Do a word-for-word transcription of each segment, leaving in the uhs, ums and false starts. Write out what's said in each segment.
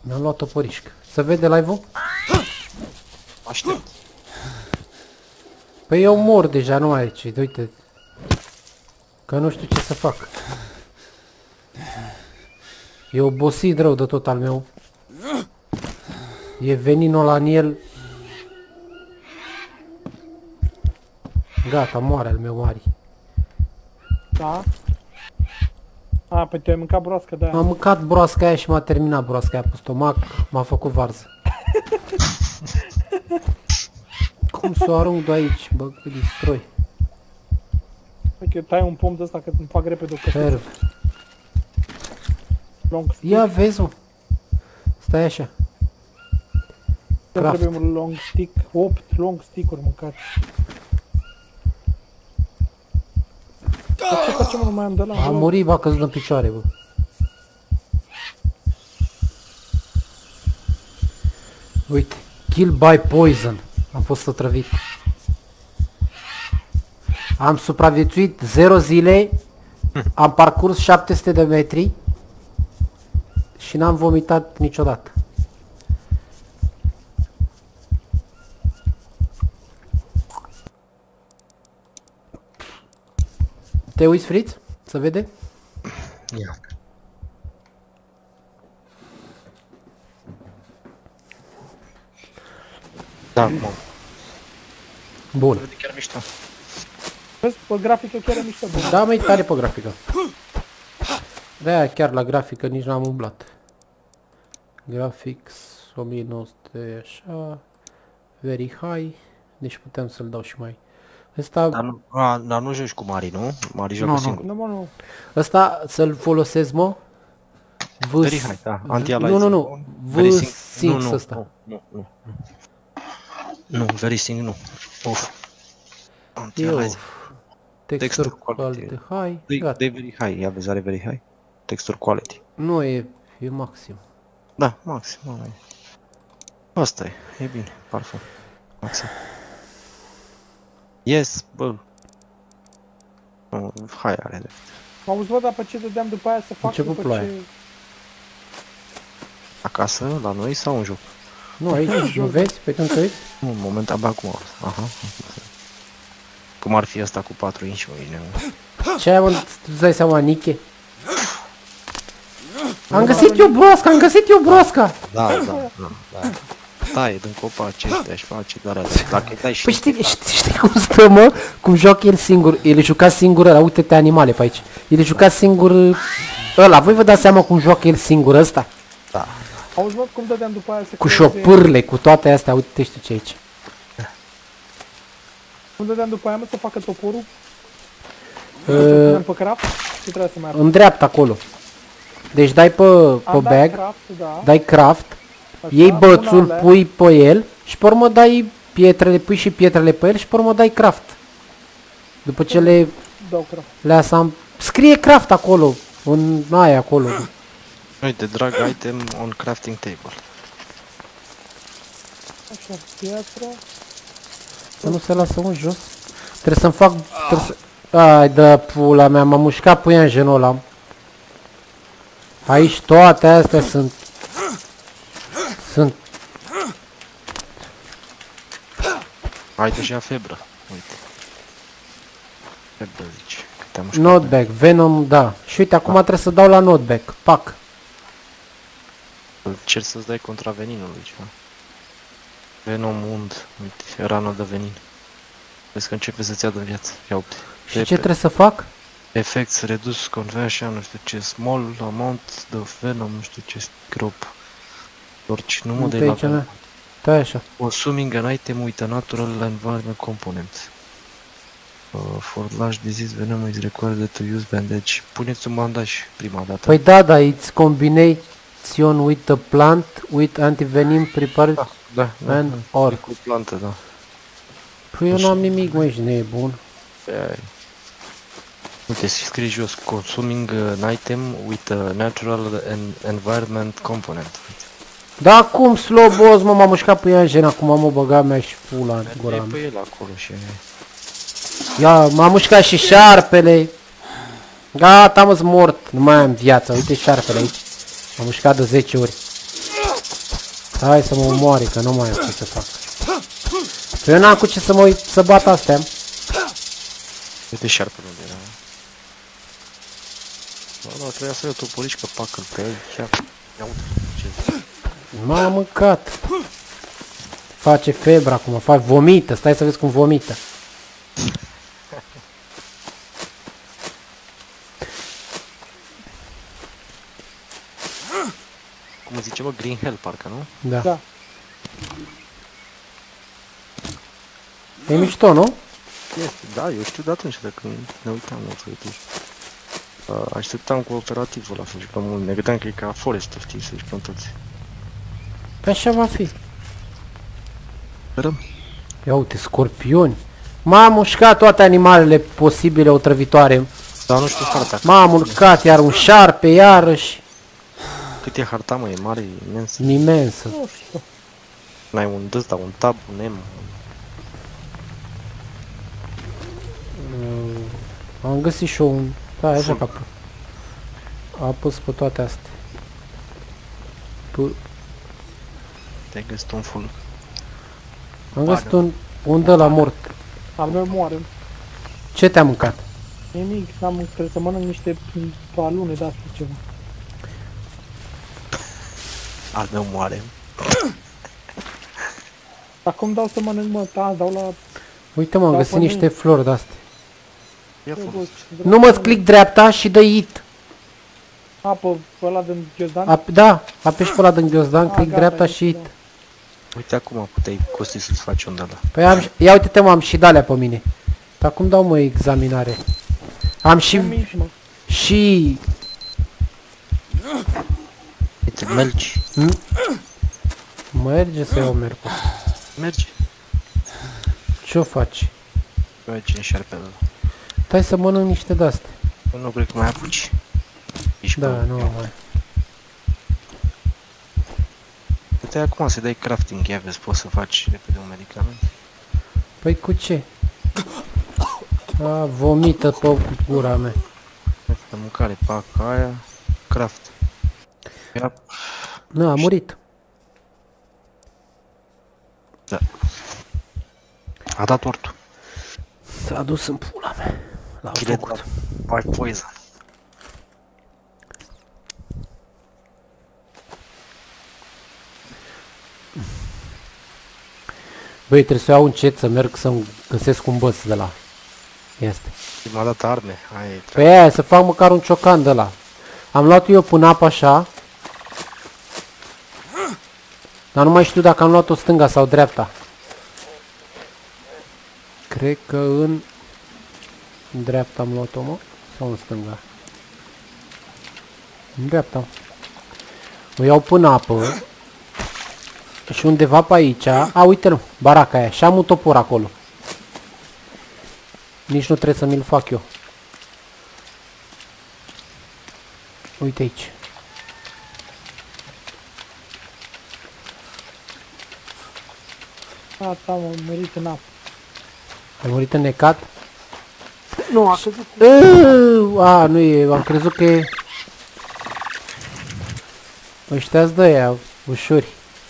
Mi-am luat o porișcă. Să vede live-ul? Aștept. Păi eu mor deja, nu mai e ce, uite. Că nu știu ce să fac. E obosit rău de tot al meu. E veninul ăla în el. Gata, moare al meu mari. Da. A, păi tu ai mâncat broască de aia. Am mâncat broasca aia și m-a terminat broasca aia pe stomac. M-a făcut varză. Cum să o arunc de aici, bă, că distroi. Păi că tai un pom de ăsta că îmi fac repede o căsuță. Serv. Long stick. Ia vezi, mă. Stai așa. Îmi trebuie un long stick. opt long stick-uri mâncați. Dar ce facem, nu mai am de la? A murit, bă, căzut în picioare, bă. Uite, kill by poison. Am fost otrăvit. Am supraviețuit zero zile. Am parcurs șapte sute de metri. Și n-am vomitat niciodată. Te uiți, Fritz? Să vede? Ia. Da, mă. Bun. Vede chiar mișto. Vezi, pe grafică chiar e mișto, bă. Da, măi, tare pe grafică. De-aia chiar la grafică nici n-am umblat. Graphics o mie nouă sute așa. Very high. Deci putem să-l dau și mai. Ăsta, Dar nu, a, dar nu joci cu Mari, nu? Mari joacă Nu, nu. singur. Nu, mă, nu. ăsta să-l folosesc, mă. V Very high, da. Anti-aliasing. Nu, nu, nu. Very V sync. Nu, Sync nu, ăsta. nu, nu, nu. Nu, very sync nu. Uf. Eu. Anti-aliasing. Texture Texture quality. quality high. De Gata. very high, ia vezi, are very high. Texture quality. Nu e, e maxim. Da, maxim, nu e. Asta e, e bine, parfum. Maxim. Yes, bă. Nu, hai are de. Auzi, bă, dar pe ce dădeam după aia să fac Început după ploaia. ce... Acasă, la noi sau în joc? Nu, aici, nu vezi? Pe când te uiți? Nu, în moment abia acum. Aha. Cum ar fi asta cu patru inci, mă, bine. Ce ai, mă, tu-ți dai seama, Niche? Am găsit eu broasca, am găsit eu broasca! Da, da, da, da. Taie din copaci ăștia și face doar alea. Dacă îi dai și... Păi știi, știi, știi cum stă, mă? Cum joacă el singur, el e jucat singur ăla, uite-te animale pe aici. El e jucat singur ăla, voi vă dați seama cum joacă el singur ăsta? Da. Auzi, bă, cum dădeam după aia să Cu creeze... șopârle, cu toate astea, uite-te știu ce aici. Cum dădeam după aia, mă, să facă toporul? Să Uh, punem pe craft? Ce trebuie să meargă? în dreapta acolo. Deci dai pe, pe Am dat bag, craft, da. dai craft, Așa, iei bățul, pun alea. pui pe el și pe urmă dai pietrele, pui și pietrele pe el și pe urmă dai craft. După ce le, Dau craft. le asam... Scrie craft acolo, în aia acolo. Uite, drag item on crafting table. Așa, piatră. Să nu se lasă un jos. Trebuie să-mi fac... Trebuie să... Ai de pula mea, m-a mușcat puianjenul ăla. Aici toate astea sunt... Sunt... Ai deja febră, uite. Febră zici, că te-am mușcat. Notebook, Venom, da. Și uite, acum trebuie să dau la notebook. Pac. Încerci să-ți dai contra veninului ceva. Venom und, uite, rană de venin. Vezi că începe să-ți ia de viață. Ia uite. Și ce trebuie să fac? Effects, reduce conversion, nu știu ce, small amount de venom, nu știu ce, crop. Orice, nu mă Uite dai la aici, mea. venom. Stai așa. Consuming an item with a natural environment component. Uh, for large disease, venom is required to use bandage. Puneți un bandaj prima dată. Păi da, da, it's combination with the plant with antivenom prepared da, da, da, and da. or. Cu plantă, da. Păi eu n-am nimic, mă, ești nebun. Pe uite, scrie jos, consuming an item with a natural en environment component. Da, cum slow boss, mă, m-a mușcat puianjen, acum m-a băgat mea și pula în gura E mea. pe el acolo și... Ia, m-a mușcat și șarpele. Gata, mă-s mort, nu mai am viață, uite șarpele aici. M-a mușcat de zece ori. Hai să mă omoare, că nu mai am ce să fac. Eu n-am cu ce să mă uit, să bat astea. Uite șarpele unde era. Bă, da, trebuia să le toporici că pacă-l pe el, chiar. Ia uite, ce... M-a mâncat. Face febră acum, fac vomită, stai să vezi cum vomită. Cum zice, bă, Green Hell, parcă, nu? Da. Da. E mișto, nu? Este, da, eu știu de atunci, de când ne uitam la fătuși. Uh, așteptam cooperativul ăla să jucăm mult, ne gândeam că e ca Forest, știi, să jucăm toți. Pe așa va fi. Sperăm. Ia uite, scorpioni. M-a mușcat toate animalele posibile otrăvitoare. Dar nu știu harta. M-a murcat, iar un șarpe, iarăși. Cât e harta, mă, e mare, e imens. Imensă. Nu știu. N-ai un ăsta, un tab, un M. Am găsit și eu un... Da, așa că a pus pe toate astea. P Te-ai găsit un full. Am găsit un, un de la mort. Al meu moare. Ce te-a mâncat? Nimic, n-am trebuie să mănânc niște alune de astea ceva. Al meu moare. Acum dau să mănânc, mă, da, dau la... Uite mă, am Da, găsit până- niște flori de-astea. Ia folosi. Nu mă, click dreapta și dă hit. Apă, ăla din ghiozdan? Ap da, apeși pe ăla din ghiozdan, Ah, click gata, dreapta e, și hit. da. Uite acum puteai costi să-ți faci un de ăla. Păi am, ia uite-te mă, am și de-alea pe mine. Dar cum dau mă examinare? Am și, Nu mici, mă. și... Uite, mergi. Merge să iau merg. Mergi. Ce-o faci? Mergi în șarpele ăla. Stai să mănânc niște de-astea. Eu nu cred că mai apuci. Ești Da, pe- nu mai. Uite acum să dai crafting, ia vezi, poți să faci repede un medicament. Păi cu ce? A, vomită pe gura mea. Uite, de mâncare, paca aia, craft. Ia, Nu, a murit. da. A dat ortul. S-a dus în pula mea. L-a Kill it făcut. by poison. Băi, trebuie să iau încet să merg să-mi găsesc un băs de la. Este. M-a dat arme, aia e treaba. Pe aia, să fac măcar un ciocan de la. Am luat eu până apă așa. Dar nu mai știu dacă am luat-o stânga sau dreapta. Cred că în... în dreapta am luat-o, mă? Sau în stânga? În dreapta. O iau până apă. Și undeva pe aici... A, uite-l, baraca aia. Și am un topor acolo. Nici nu trebuie să mi-l fac eu. Uite aici. Gata, mă, murit în apă. Ai murit înnecat? Nu, a căzut. Aaaa, a, nu e, am crezut că e... Ăștia-s de aia, ușuri.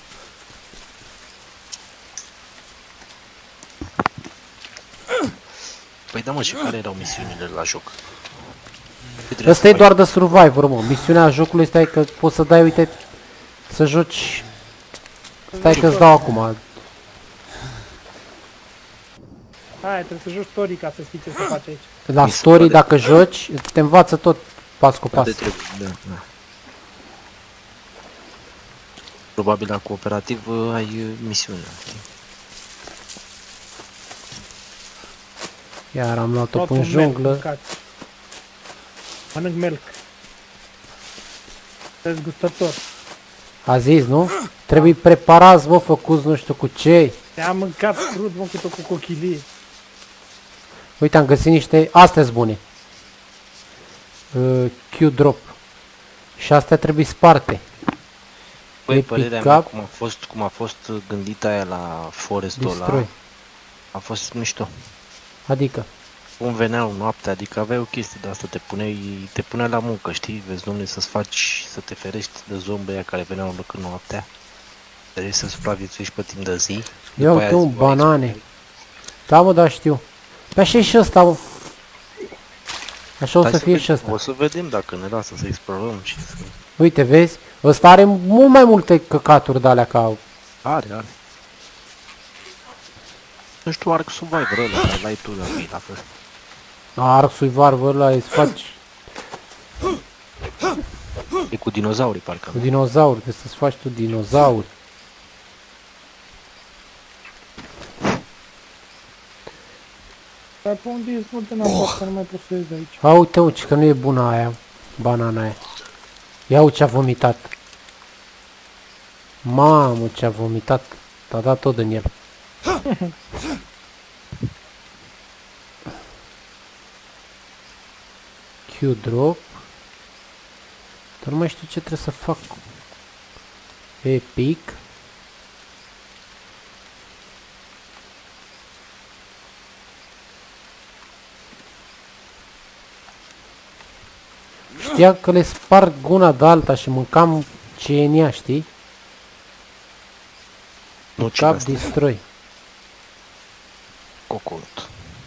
Păi da, mă, și care erau misiunile la joc? Ăsta e doar de survivor, mă. Misiunea jocului este că poți să dai, uite, să joci... Stai că-ți dau acum. Hai, trebuie să joci story ca să știi ce să faci aici. La Mi se story, pare- dacă joci, te învață tot pas cu pas. De trebuie, da, da. Probabil la cooperativ uh, ai uh, misiunea. Iar am luat-o Tot în un melc junglă. mâncat. Mănânc melc. Ești gustător. A zis, nu? Trebuie preparați, mă, făcuți nu știu cu ce. Te-am mâncat crud, mă, cu tot cu cochilie. Uite, am găsit niște... Astea-s bune. Uh, Q-drop. Și astea trebuie sparte. Păi, Epic părerea mea, Cup. cum a fost, cum a fost gândită aia la Forestul ăla, Distroi. a fost mișto. Adică. Cum veneau noaptea, adică aveai o chestie de asta, te puneai, te punea la muncă, știi? Vezi, domnule, să-ți faci, să te ferești de zombie aia care veneau în loc în noaptea. Trebuie să supraviețuiești pe timp de zi. Ia uite un banane. Da, mă, da, știu. Pe așa e și ăsta, mă. Așa o să fie și ăsta. O să vedem dacă ne lasă să explorăm și să... Uite, vezi? Ăsta are mult mai multe căcaturi de alea ca... Are, are. Nu știu, Ark Survivor ăla, care l-ai tu la mine, la fel. Ark Survivor ăla îți faci E cu dinozaurii, parcă. cu dinozauri, trebuie să-ți faci tu dinozauri. Dar pe unde ești multe n-am că nu mai poți să ies de aici. A, uite, uite, că nu e bună aia, banana aia. Ia uite ce-a vomitat. Mamă, ce-a vomitat. T-a dat tot în el. Q-drop. Dar nu mai știu ce trebuie să fac. Epic. Știam că le sparg una de alta și mâncam ce e în ea, știi? Nu, ce Cap asta? destroy. Coconut.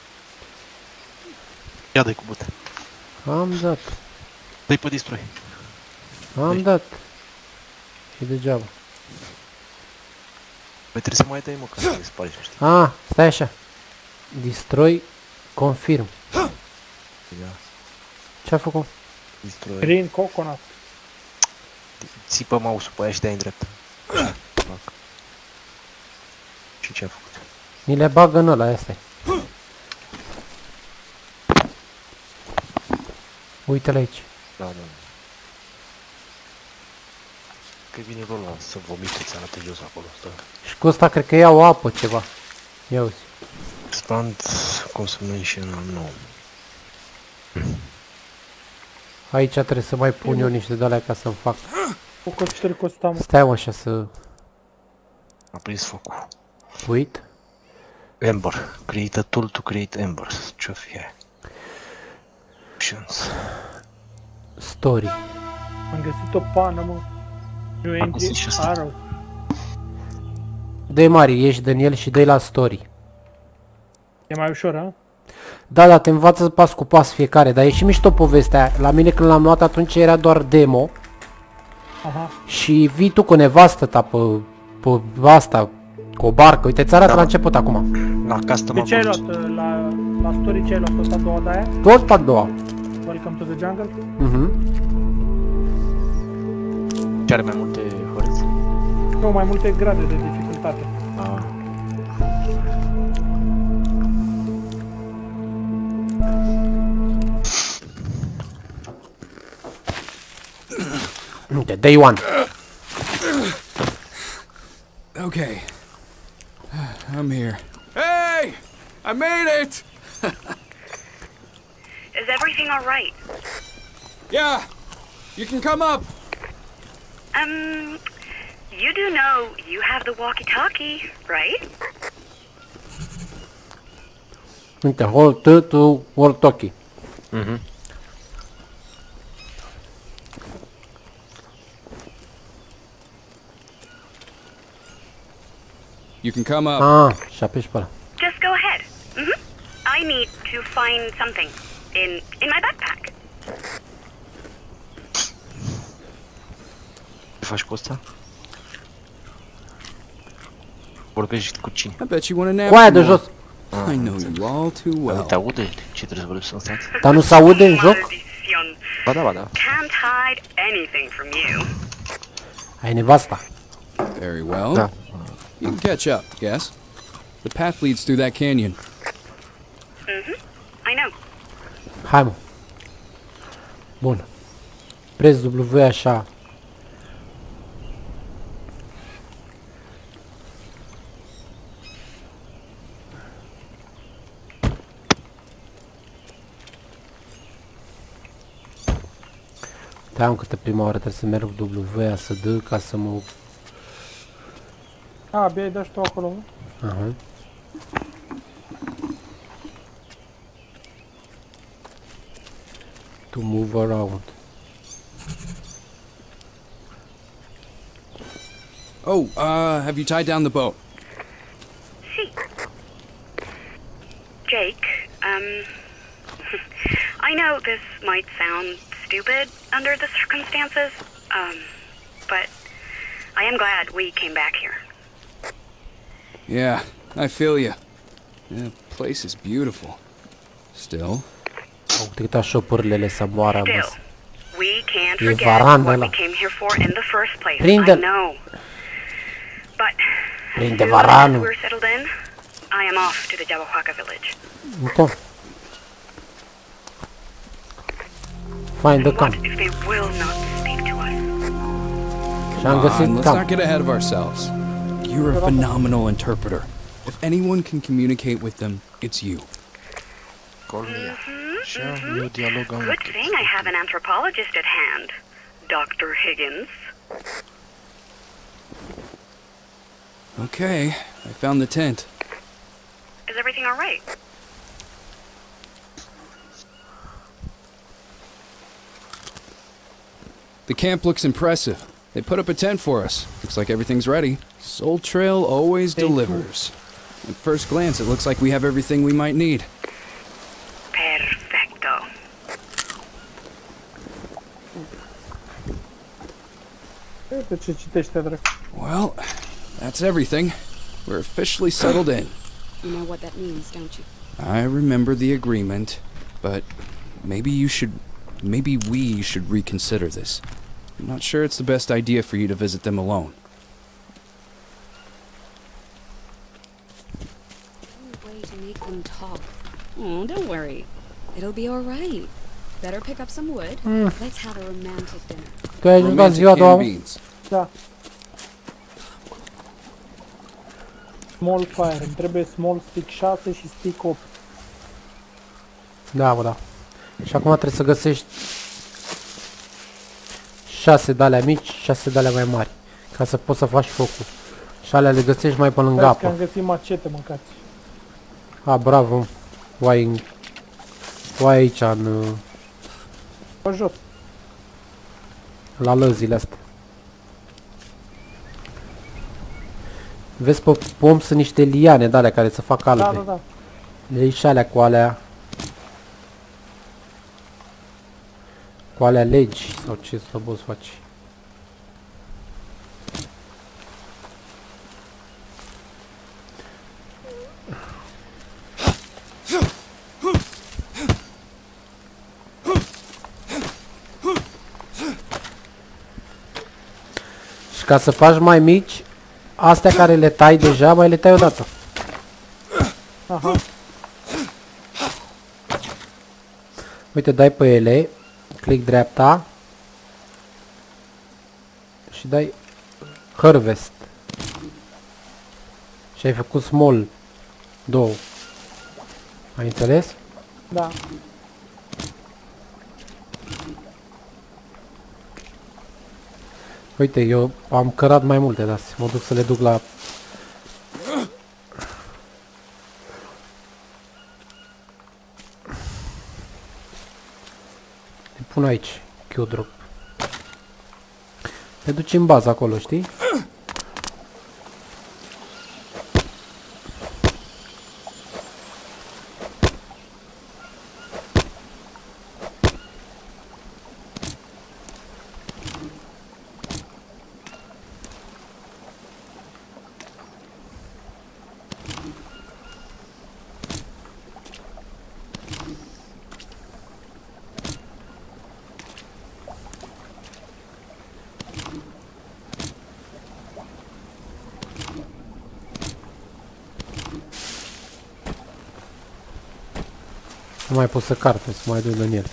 Ia dai cu bute. Am dat. Dă-i pe destroy. Am Deci. dat. Și degeaba. Păi trebuie să mai dai, mă, ca să le spargi ăștia. Ah, stai așa. Destroy, confirm. Ia, Ce-a făcut? destroy. Green coconut. Țipă mouse-ul pe aia și dai în dreapta. Așa, fac. Și ce a făcut? Mi le bagă în ăla, asta-i. Uite-l aici. Da, da. Că vine ăla să vomite, ți arată jos acolo. Stă. Și cu ăsta cred că iau apă ceva. Ia uzi. Stand consumption nu. Aici trebuie să mai pun eu niște de alea ca să-mi fac. O căsători cu ăsta, mă. Stai mă așa să A prins focul. uit. Ember. Create a tool to create embers. Ce-o fie? Options. Story. Am găsit o pană, mă. New Am găsit și Engine asta. Arrow. Dă-i mari, ieși din el și dă-i la story. E mai ușor, ha? Da, da, te învață pas cu pas fiecare, dar e și mișto povestea aia. La mine când l-am luat atunci era doar demo. Aha. Și vii tu cu nevastă ta pe, pe asta, cu o barcă. Uite, ți arată Da. la început acum. La custom De ce ai am luat? uh, La, la story ce ai luat? Tot a doua de aia? Tot pe a doua. Welcome to the jungle? Mhm. Ce are mai multe hărți. Nu, mai multe grade de dificultate. Ah. Uite, day one. Okay. I'm here. Hey! I made it! Is everything all right? Yeah! You can come up! Um, you do know you have the walkie-talkie, right? Uite, hold to, to walkie. Mhm. You can come up. Ah, și apeși pe ăla. Just go ahead. Mm-hmm. I need to find something in in my backpack. Ce faci cu ăsta? Vorbești cu cine? I bet you want a nap. Cu aia de some more. jos. I know you all too Dar well. nu te aude? Ce trebuie să vorbești să stați? Dar nu se aude în joc? Maldición. Ba da, ba da. Can't hide anything from you. Ai nevasta. Very well. Da. You can catch up, guess. The path leads through that canyon. Mm-hmm. I know. Hai mă. Bun. Press W așa. Da, am câte prima oară trebuie să merg W, să D ca să mă... A, abia ai dat și tu acolo, mă? Aha. To move around. Oh, uh, have you tied down the boat? See. Jake, um... I know this might sound stupid under the circumstances, um, but I am glad we came back here. Yeah, I feel you. The place is beautiful. Still. Au uite șopurile să moară, Still, băs. we can't E forget varanda what ăla. we came here for in the first place. Prinde- I know. But Prinde as soon as varanul. we're settled in, I am off to the Jabberwock village. Încă. Find the What camp. if they will not speak to us? Și am Come on, găsit let's not camp. get ahead of ourselves. You're a phenomenal interpreter. If anyone can communicate with them, it's you. Colmia. Așa, eu dialog am Good thing I have an anthropologist at hand, Doctor Higgins. Okay, I found the tent. Is everything all right? The camp looks impressive. They put up a tent for us. Looks like everything's ready. Soul Trail always delivers. At first glance, it looks like we have everything we might need. Perfecto. Uite ce citește, dracu. Well, that's everything. We're officially settled in. You know what that means, don't you? I remember the agreement, but maybe you should... Maybe we should reconsider this. I'm not sure it's the best idea for you to visit them alone. Way to make them talk. Oh, don't worry. It'll be all right. Better pick up some wood. Let's have a romantic dinner. Tu ai jucat ziua a Romantic doua? canned beans. Da. Small fire. Îmi trebuie small stick șase și stick opt. Da, bă, da. Și acum trebuie să găsești șase de alea mici, șase de alea mai mari, ca să poți să faci focul. Și alea le găsești mai pe lângă Vezi că am apă. găsit macete, mâncați. A, bravo. O ai, în- o ai aici, în, Pe jos. la lăzile astea. Vezi, pe pom sunt niște liane de alea care să fac albe. Da, da, da. Le iei și alea cu alea. Cu alea legi sau ce să poți face. Și ca să faci mai mici, astea care le tai deja, mai le tai odată. Aha. Uite, dai pe ele, click dreapta și dai harvest. Și ai făcut small două. Ai înțeles? Da. Uite, eu am cărat mai multe de astea. Mă duc să le duc la... Le pun aici, Q-drop. Le duci în bază acolo, știi? Nu mai pot să carte, să mai duc în el.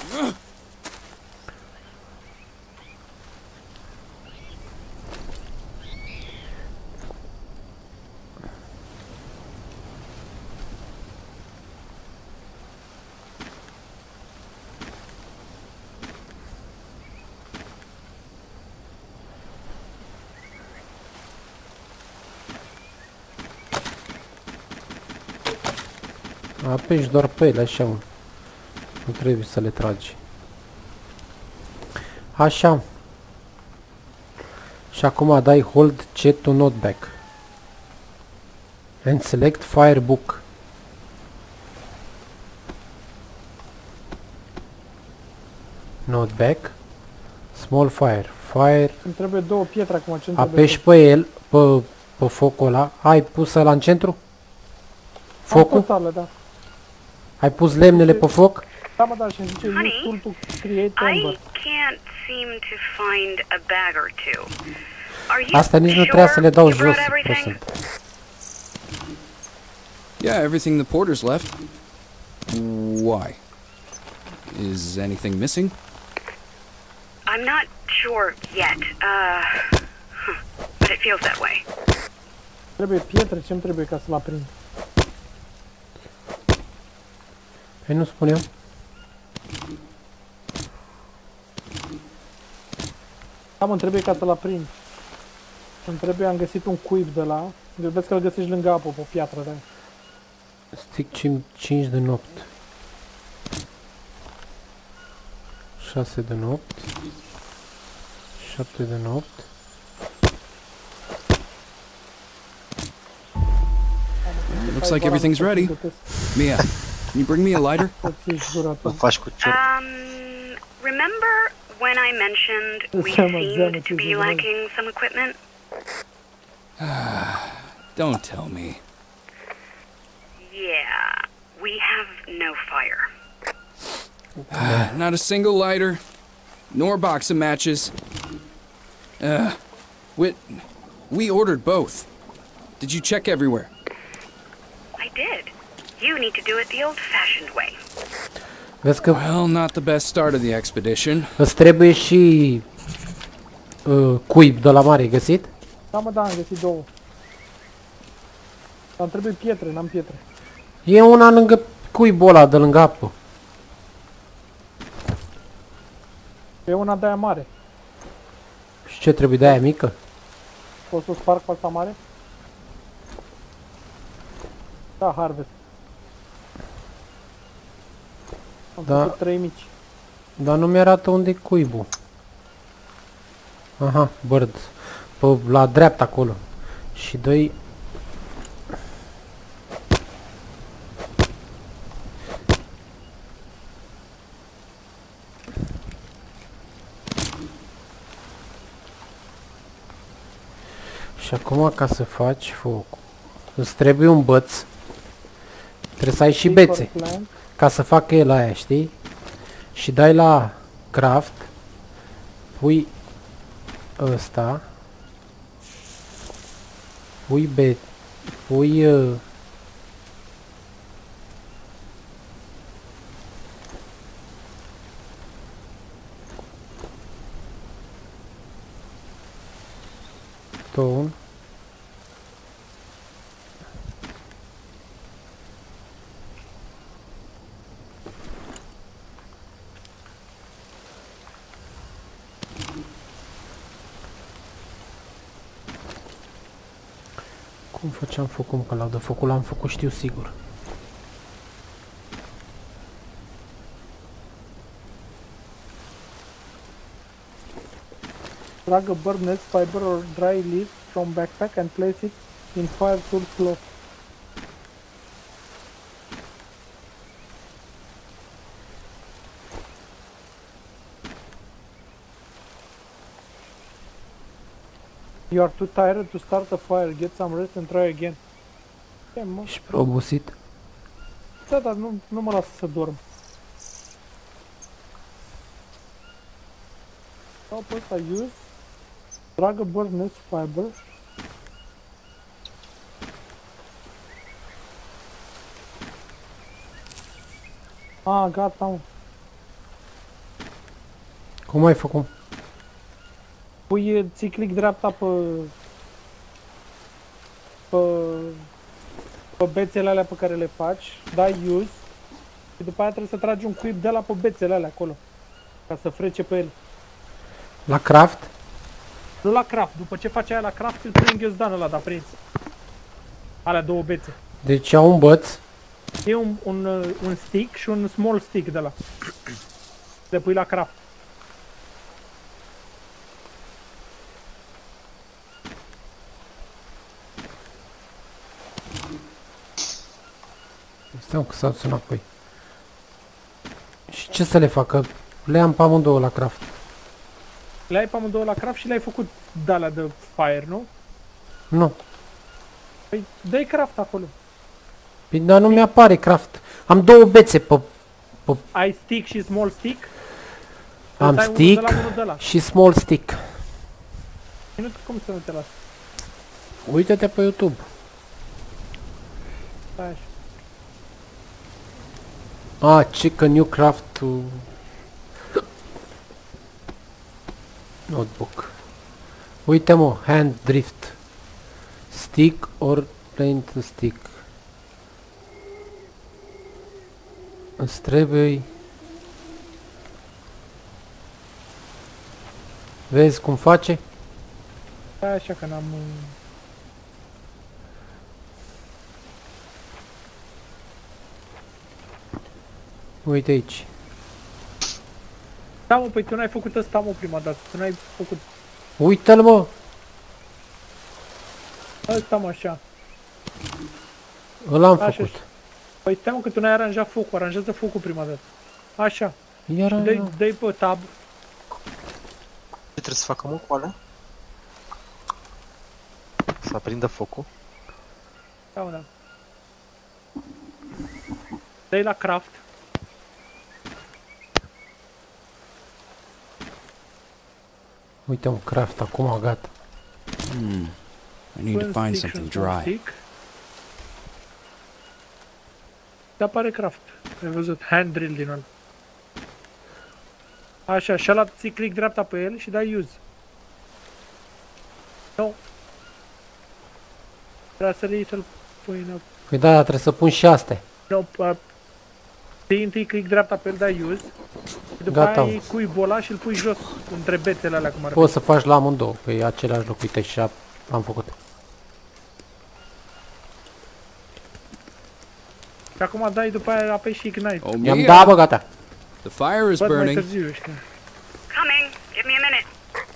Apeși doar pe ele, așa, mă. Nu trebuie să le tragi. Așa. Și Și acum dai hold C to notebook. And select fire book. Notebook. Small fire. Fire. Îmi trebuie două pietre acum, ce-mi trebuie? Apeși pe el, pe, pe focul ăla. Ai pus ăla în centru? Focul? Am pus alea, da. Ai pus lemnele pe foc? Da, mă, da, și îmi zice use Honey, tool to create ember. I can't seem to find a bag or two. Are you Asta nici nu sure trebuia să le dau you brought jos. O everything? să... Yeah, everything the porters left. Why? Is anything missing? I'm not sure yet. Uh, huh, but it feels that way. Trebuie pietre, ce-mi trebuie ca să-l aprind? Păi nu spuneam. Da, mă, trebuie ca să-l aprind. Îmi trebuie, am găsit un cuib de la. Vezi că îl găsești lângă apă, pe o piatră de aia. Stick cinci de nopt. șase de nopt. șapte de nopt. Looks like everything's ready. Mia, can you bring me a lighter? Îl faci cu cior. Um, remember when I mentioned we seemed to be lacking some equipment? Don't tell me. Yeah, we have no fire. Not a single lighter, nor box of matches. Uh, we, we ordered both. Did you check everywhere? I did. You need to do it the old-fashioned way. Vezi că Well, not the best start of the expedition. îți trebuie și uh, cuib de la mare, ai găsit? Da, mă, da, am găsit două. Dar îmi trebuie pietre, n-am pietre. E una lângă cuibul ăla de lângă apă. E una de aia mare. Și ce trebuie de aia mică? Poți să o sparg pe asta mare? Da, harvest. Am Da. făcut trei mici. Dar nu mi-arată unde e cuibul. Aha, bird. Pe, la dreapta acolo. Și doi. Și acum ca să faci foc, îți trebuie un băț. Trebuie să ai și bețe. Ca să facă el aia, știi? Și dai la craft. Pui ăsta. Pui be... Pui... Uh, stone. Cum făceam focul încă la de focul l-am făcut, știu sigur. Drag a bird nest fiber or dry leaf from backpack and place it in fire tool slot. You are too tired to start a fire. Get some rest and try again. E, mă. Ești prea obosit. Da, dar nu, nu mă lasă să dorm. Sau pe ăsta use. Drag a bird nest fiber. Ah, gata, mă. Cum ai făcut? Pui, ții click dreapta pe, pe, pe bețele alea pe care le faci, dai use și după aia trebuie să tragi un cuib de la pe bețele alea acolo, ca să frece pe el. La craft? Nu la craft, după ce faci aia la craft îl pui în ghiozdanul ăla de aprins. Alea două bețe. Deci au un băț. E un, un, un stick și un small stick de la. Le pui la craft. Stai că s-a dus înapoi. Și ce să le facă? Le am pe amândouă la craft. Le-ai pe amândouă la craft și le-ai făcut de-alea de fire, nu? Nu. Păi dă-i craft acolo. Păi, dar nu mi-apare craft. Am două bețe pe... Ai stick și small stick? Am Îți ai unul stick de la, unul de la. și small stick. Nu, cum să nu te las? Uită-te pe YouTube. Stai așa. Ah, chicken new craft to... Notebook. Uite mă, hand drift. Stick or plain to stick. Îți trebuie... Vezi cum face? Stai așa că n-am... Uite aici. Da, mă, păi tu n-ai făcut ăsta, mă, prima dată. Tu n-ai făcut Uită-l, mă! ăsta, mă, așa. Îl am Așa, făcut. așa. Păi stai, mă, că tu n-ai aranjat focul. Aranjează focul prima dată. Așa. Iar Dă-i dă-i pe tab. Ce trebuie să facă, mă, cu alea? Să aprindă focul? Da, mă, da. Dă-i la craft. Uite un craft acum, gata. Hmm. I need to find something dry. Da, apare craft. Ai văzut? Hand drill din ăla. Așa, și ăla ții click dreapta pe el și dai use. Nu. Trebuie să-l iei să-l pui în... Păi da, trebuie să pun și astea. Nu, no, ții întâi click dreapta pe el, dai use. Și după Gata. aia iei cuibul ăla și îl pui jos între bețele alea cum ar fi. Poți să faci la amândouă, că e același loc. Uite, și am făcut. Și acum dai după aia apeși și ignite. Oh, I-am Mia, dat, bă, gata. the fire is Văd mai burning. târziu, ăștia. Coming. Give me a minute.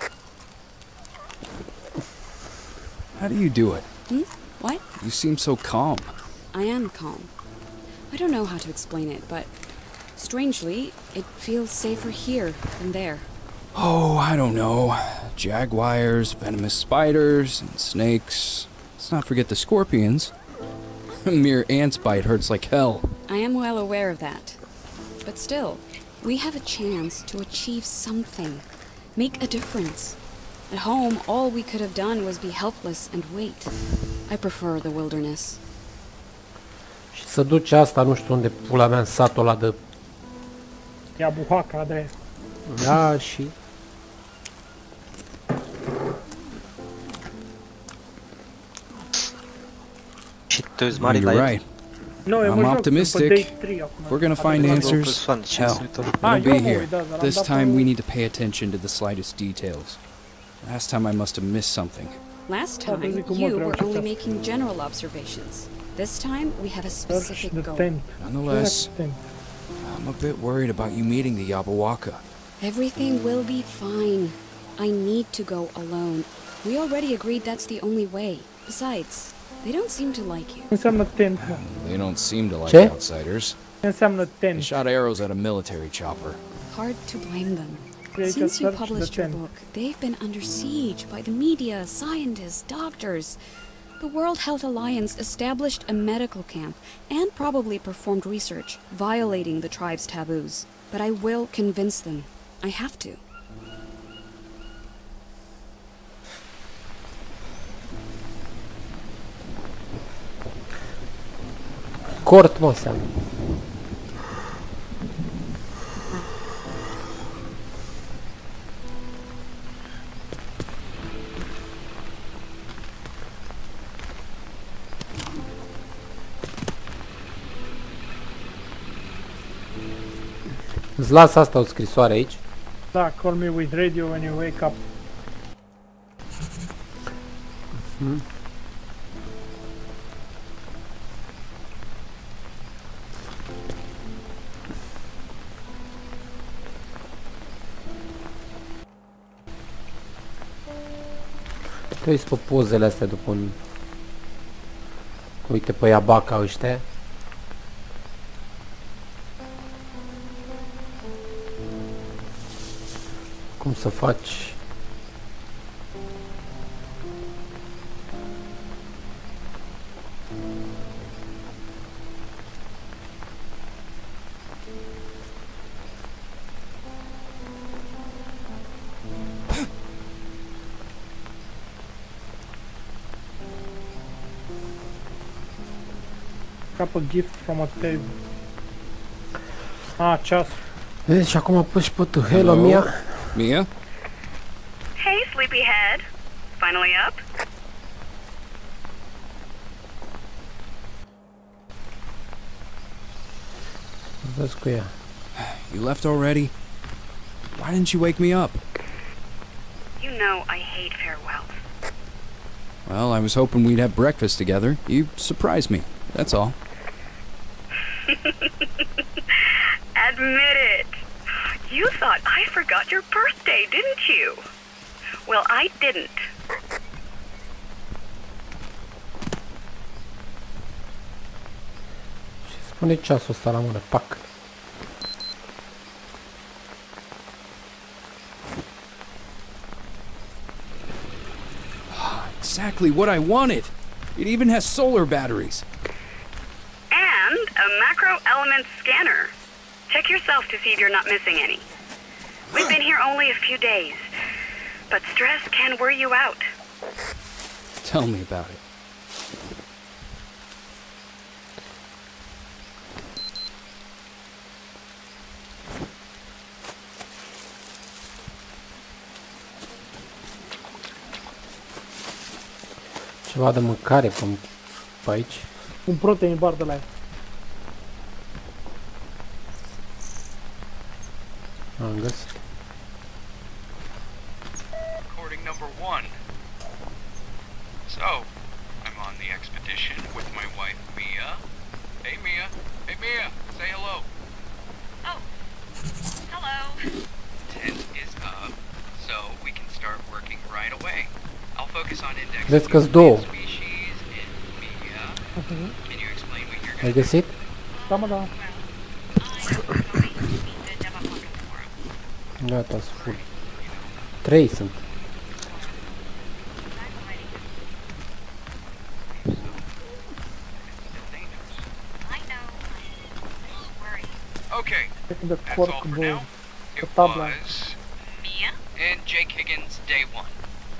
How do you do it? Hmm? What? You seem so calm. I am calm. I don't know how to explain it, but strangely, it feels safer here than there. Oh, I don't know. Jaguars, venomous spiders, and snakes. Let's not forget the scorpions. A mere ant's bite hurts like hell. I am well aware of that. But still, we have a chance to achieve something. Make a difference. At home, all we could have done was be helpless and wait. I prefer the wilderness. Și să duce asta, nu știu unde, pula mea, în satul ăla de... Ia buhaca de aia. Da, și... Și te uiți mare la You're el? right. Nu, eu I'm mă joc, optimistic. sunt pe day trei acum. If we're gonna find Acum, Două answers, persoane, cine hell, se uită? Ah, we'll eu be mă here. uit, da, dar am This dat time pe- we need to pay attention to the slightest details. Last time I must have missed something. Last Oh, time, does it come you out were right only after? making general observations. This time, we have a Search specific the goal. tent. Nonetheless, Search the tent. I'm a bit worried about you meeting the Yabawaka. Everything will be fine. I need to go alone. We already agreed that's the only way. Besides, they don't seem to like you. Ce înseamnă tent, mă? They don't seem to like Ce? outsiders. Ce înseamnă They tent? shot arrows at a military chopper. Hard to blame them. Aici Since you search the published your tent. book, they've been under siege by the media, scientists, doctors. The World Health Alliance established a medical camp and probably performed research, violating the tribe's taboos. But I will convince them. I have to. Cort, mă, înseamnă. Îți las asta o scrisoare aici. Da, call me with radio when you wake up. Te uiți pe pozele astea după un... Uite pe Iabaca ăștia. cum să faci. Cap a gift from a table. Ah, ceas. Vezi, și acum apuci pe tu. Hello, Hello? Mia. Mia? Hey, sleepyhead. Finally up? Vezi cu ea. You left already? Why didn't you wake me up? You know I hate farewells. Well, I was hoping we'd have breakfast together. You surprised me, that's all. Admit it. You thought I forgot your birthday, didn't you? Well, I didn't. Și spune ceasul ăsta la mână. Pac. Exactly what I wanted! It even has solar batteries. And a macro element scanner. Check yourself to see if you're not missing any. We've been here only a few days, but stress can wear you out. Tell me about it. Ceva de mâncare pe, pe aici. Un protein bar de la ea. Am găsit. Recording number one. So, I'm on the expedition with my wife, Mia. Hey, Mia. Hey, Mia. Say hello. Oh, hello. Tent is up, so we can start working right away. I'll focus on indexing Vezi că-s două. species in Mia. Can you explain what you're Ai gonna găsit? Da, mă, da. Gata, sunt full. Trei sunt. Okay, De that's corp all for bun. now. It Pe tabla. was Mia? and Jake Higgins, day one.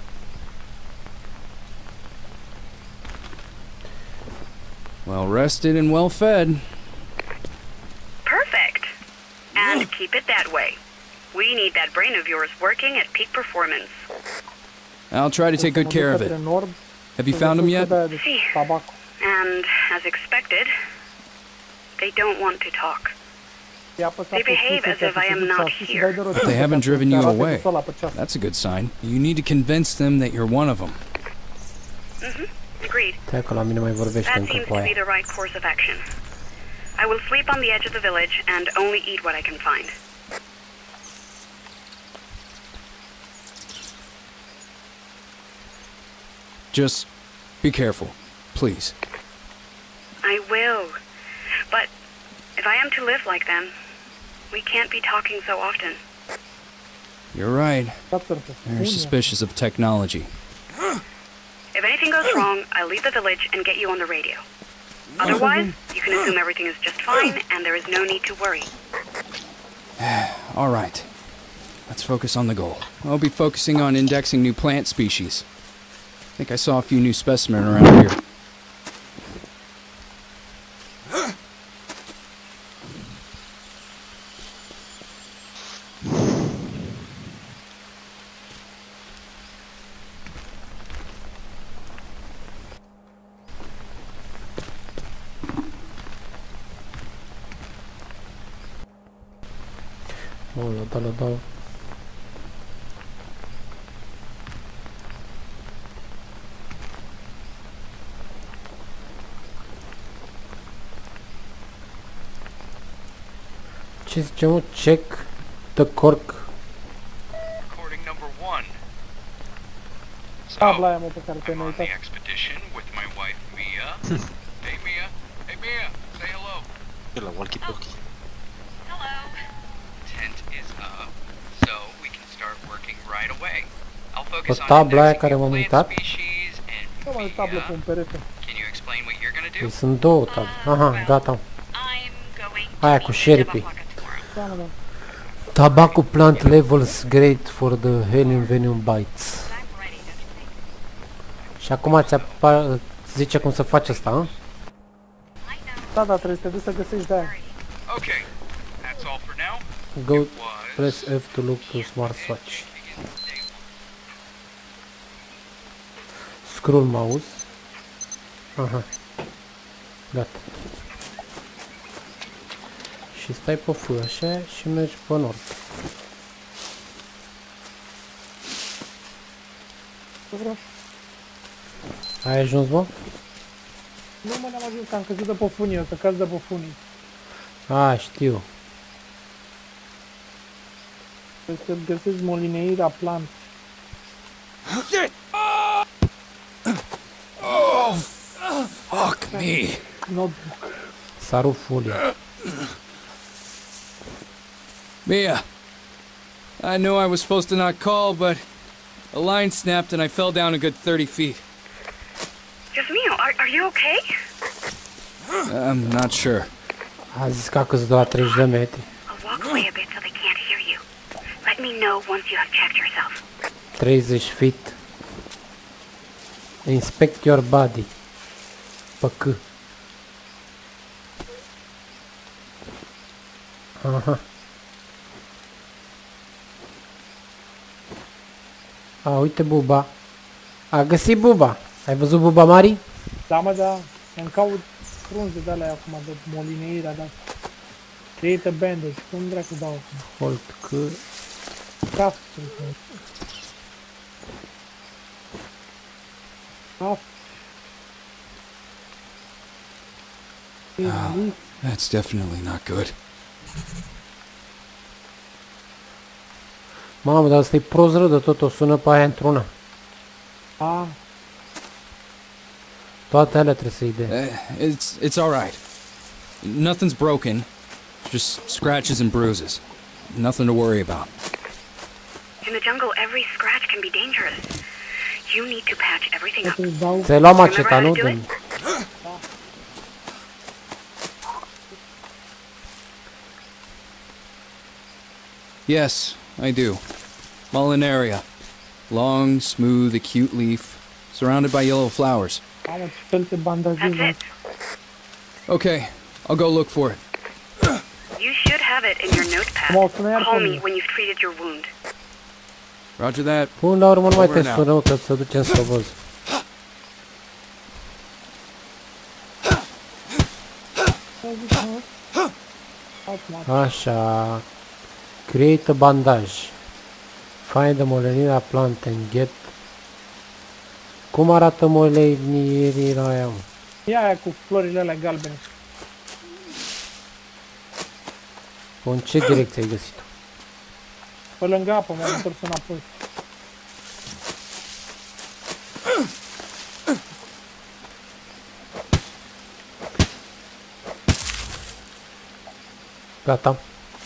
Well rested and well fed. Perfect. And keep it that way. We need that brain of yours working at peak performance. I'll try to take good care of it. Have you found him yet? See. Tabac. And, as expected, they don't want to talk. They behave as if I am not here. But they haven't driven you away. That's a good sign. You need to convince them that you're one of them. Mm-hmm. Agreed. Stai că la mine mai vorbește That încă seems cu to be aia. the right course of action. I will sleep on the edge of the village and only eat what I can find. Just be careful, please. I will. But if I am to live like them, we can't be talking so often. You're right. They're suspicious of technology. If anything goes wrong, I'll leave the village and get you on the radio. Otherwise, you can assume everything is just fine and there is no need to worry. All right. Let's focus on the goal. I'll be focusing on indexing new plant species. I think I saw a few new specimens around here. Oh, l-a dat, l-a dat. Ce zice, mă? Check the cork. Recording number one. So, Tabla aia, mă, pe care te-ai I'm on uitat. the expedition with my wife, Mia. Hey, Mia. Hey, Mia. Say hello. La walkie-talkie. Hello. Tent is up, so we can start working right away. I'll focus Pe on tabla aia indexing care new m-am plant uitat. species and Da, mă, maybe, tablă pe uh, un perete. can you explain what you're gonna do? Păi sunt două table. Aha, gata. I'm going to Aia cu need șerpii. Devapaka tomorrow. Da, mă, da. Tobacco plant levels great for the Helium Venom bites. I'm writing everything. Și acum ți apa zice cum să faci asta, a? Da, da, trebuie să te duci să găsești de aia. Okay, that's all for now. Go Was press F to look to smart swatch. Scroll mouse. Aha. Gata. Și stai pe F așa și mergi pe nord. Ce vreau? Ai ajuns, mă? Nu, mă, n-am ajuns, că am căzut de pe funii, o să caz de pe funii. A, știu. Trebuie să găsești molineirea plant. Fuck me. Notebook. S-a rupt folia. Mia. I knew I was supposed to not call, but a line snapped and I fell down a good thirty feet. Jasmine, are, are you okay? I'm not sure. A zis că a căzut de la treizeci de metri. I'll walk away a bit so they can't hear you. Let me know once you have checked yourself. treizeci feet. Inspect your body. Pe C. Aha. A, uite Buba. A găsit Buba. Ai văzut Buba Mari? Da, mă, da. Îmi caut frunze de alea acum, de molineirea, da. Create a bandage. Cum dracu dau acum? Hold C. Craft. Craft. Oh, that's definitely not good. Mamă, dar ăsta-i prost rău de tot, o sună pe aia într-una. Ah, Toate alea trebuie să-i dea. Uh, it's it's all right. Nothing's broken. Just scratches and bruises. Nothing to worry about. In the jungle, every scratch can be dangerous. You need to patch everything up. îți dau. Ți-ai luat maceta, Remember nu? how to do Din... Yes, I do. Mullenaria. Long, smooth, acute leaf, surrounded by yellow flowers. Mamă, ce fel de bandajez. That's it. Okay, I'll go look for it. You should have it in your notepad. Mă, o sună iar Call pe me mine. when you've treated your wound. Roger that. Până la urmă nu mai Over te now. sună, că să ducem să văz. Acum, Așa. Create a bandage. Find the molenira plant and get... Cum arată molenira aia, mă? ia aia cu florile alea galbene. În ce direcție ai găsit-o? Pe lângă apă, m-am întors înapoi. Gata.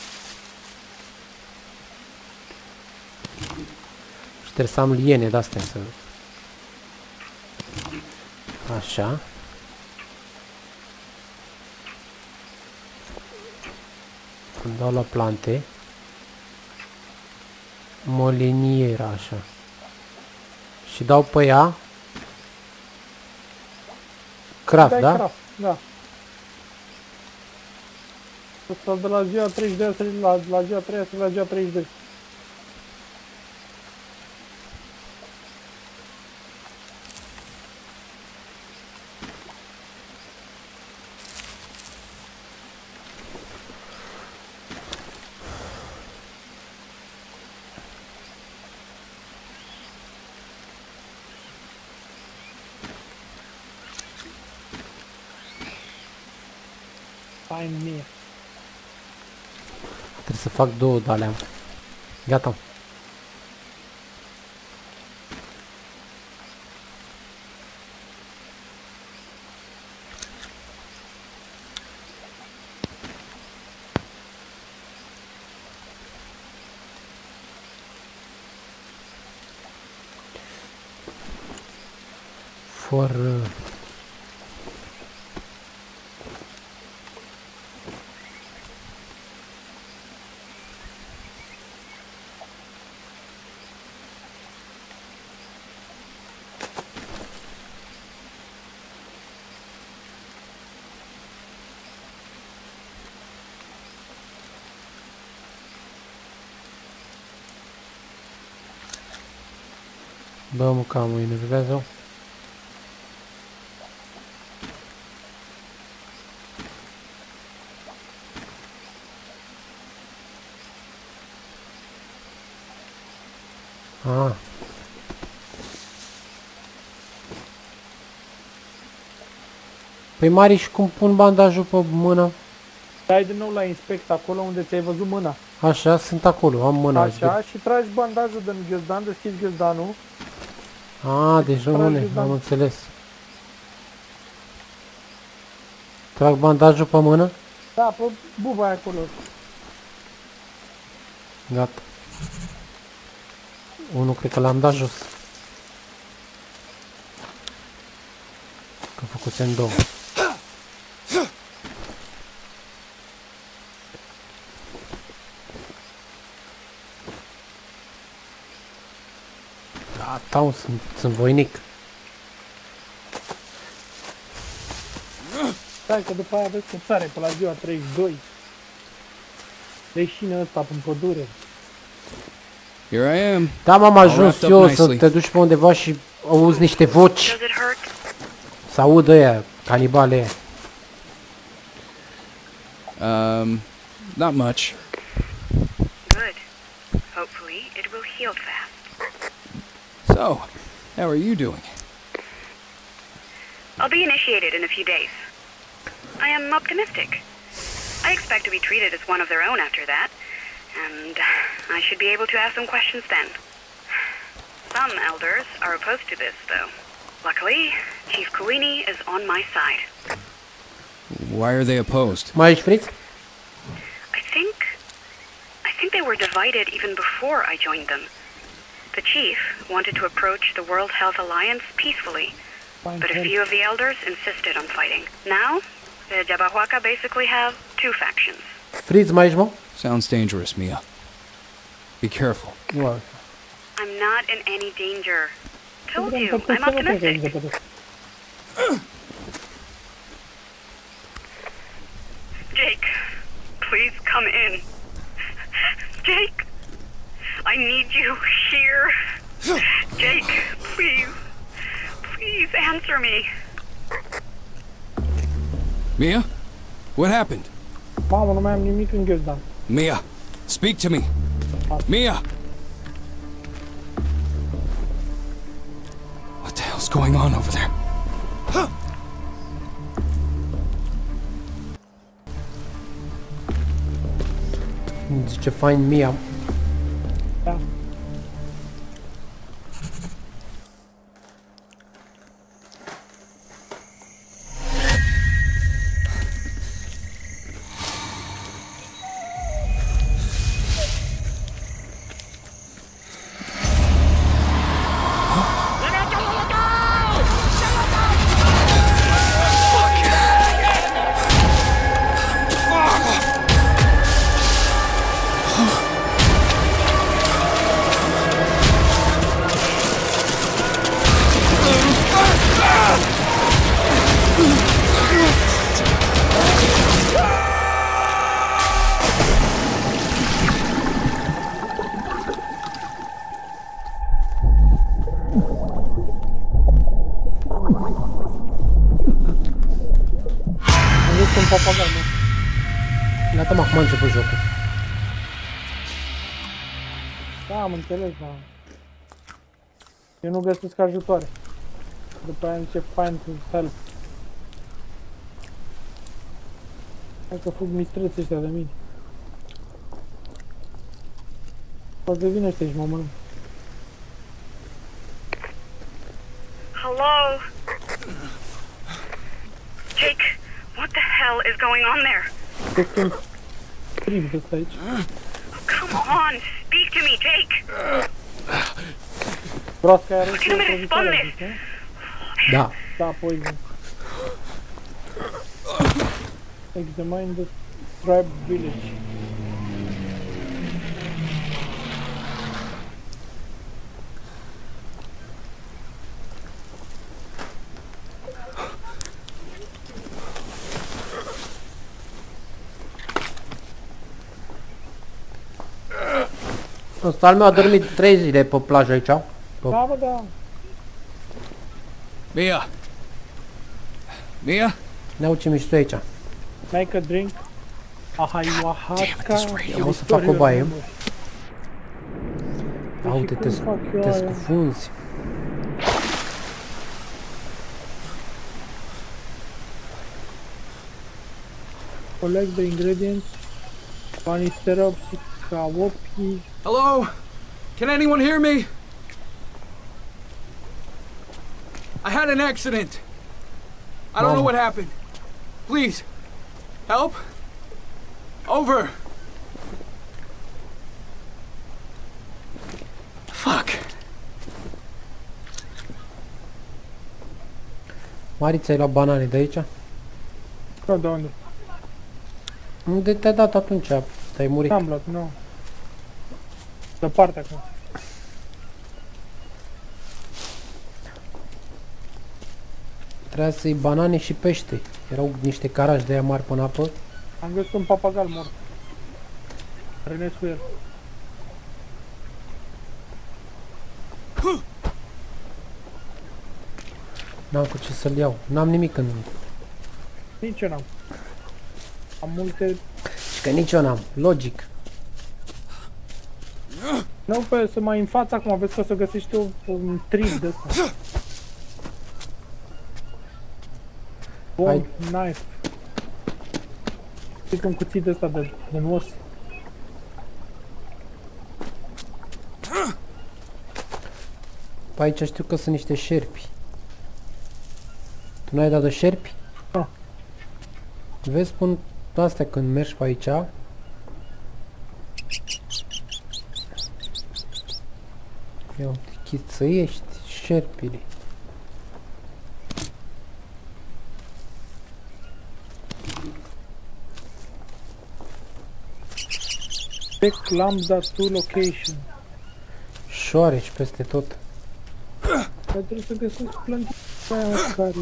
Și trebuie să am liene de-astea să... Așa. Îmi dau la plante. Moliniera, așa. Și dau pe ea. Craft, Dai da? craft, da. Asta de la ziua treizeci de ani, la, la ziua treia la ziua treizeci de ani. Find me. Trebuie să fac două de alea. Gata. For... Uh... Vamos cá, mâine, Dumnezeu. Ah. Păi Mari, și cum pun bandajul pe mână? Dai din nou la inspect acolo unde ți-ai văzut mâna. Așa, sunt acolo, am mâna. Așa, și tragi bandajul din ghiozdan, deschizi ghiozdanul. Ah, deci rămâne, am înțeles. Trag bandajul pe mână? Da, pe buba aia acolo. Gata. Unul cred că l-am dat jos. Că făcusem două. Gata, sunt, sunt voinic. Stai că după aia vezi că țare pe la ziua treizeci și doi. Leșină ăsta în pădure. Here I am. Da, m-am ajuns eu să te duci pe undeva și auzi niște voci. Să aud ăia, canibale ăia. Um, not much. Good. Hopefully it will heal fast. So, how are you doing? I'll be initiated in a few days. I am optimistic. I expect to be treated as one of their own after that, and I should be able to ask some questions then. Some elders are opposed to this, though. Luckily, Chief Kouini is on my side. Why are they opposed? Mai ești, Fritz? I think... I think they were divided even before I joined them. The chief wanted to approach the World Health Alliance peacefully, but a few of the elders insisted on fighting. Now, the Jabahuaca basically have two factions. Fritz, mai ești, mă? Sounds dangerous, Mia. Be careful. Wow. I'm not in any danger. Told you, I'm optimistic. Jake, please come in. Jake, I need you here. Jake, please, please answer me. Mia? What happened? Mamă, nu mai am nimic în ghiozdan. Mia, speak to me. Mia! What the hell's going on over there? Zice, find Mia. Da. Gata, mă, acum a început jocul. Da, am înțeles, da. Eu nu găsesc ajutoare. După aia încep find to help. Hai că fug mistreți ăștia de mine. Poate vine ăștia și mă mănânc. Hello? Jake, what the hell is going on there? Este un prim de ăsta aici. Come on, speak to me, Jake. Broasca aia Why can't I respond this? Da. Da, poison. Examine the tribe village. Ăsta al meu a dormit trei zile pe plajă aici. Da, bă, da. Mia! Mia? Ne-au ce mișto aici. Make a drink. Ayahuasca. Am o să fac o baie. Da, uite, te, cum fac eu te aia? scufunzi. Collect the ingredients. Panisterop, kawopi. Hello? Can anyone hear me? I had an accident. I don't know what happened. Please, help. Over. Fuck. Mari, ți-ai luat banane de aici? Nu, de unde? Unde te-ai dat atunci? Te-ai murit. N-am luat, nu. Departe acum. Trebuia să iei banane și pește. Erau niște carași de aia mari până apă. Am găsit un papagal mort. Rănesc cu el. N-am cu ce să-l iau. N-am nimic în... Nici eu n-am. Am multe... Și că nici eu n-am. Logic. Nu, pe să mai în fața acum, vezi că o să găsești o, un trip de ăsta. Bun, knife. Știi un cuțit ăsta de, de nos. Pe aici știu că sunt niște șerpi. Tu n-ai dat de șerpi? Nu. Vezi, spun astea când mergi pe aici. Ia uite, chițăiești șerpile. Check lambda to location. Șoareci peste tot. Dar trebuie să găsesc plantele aia care...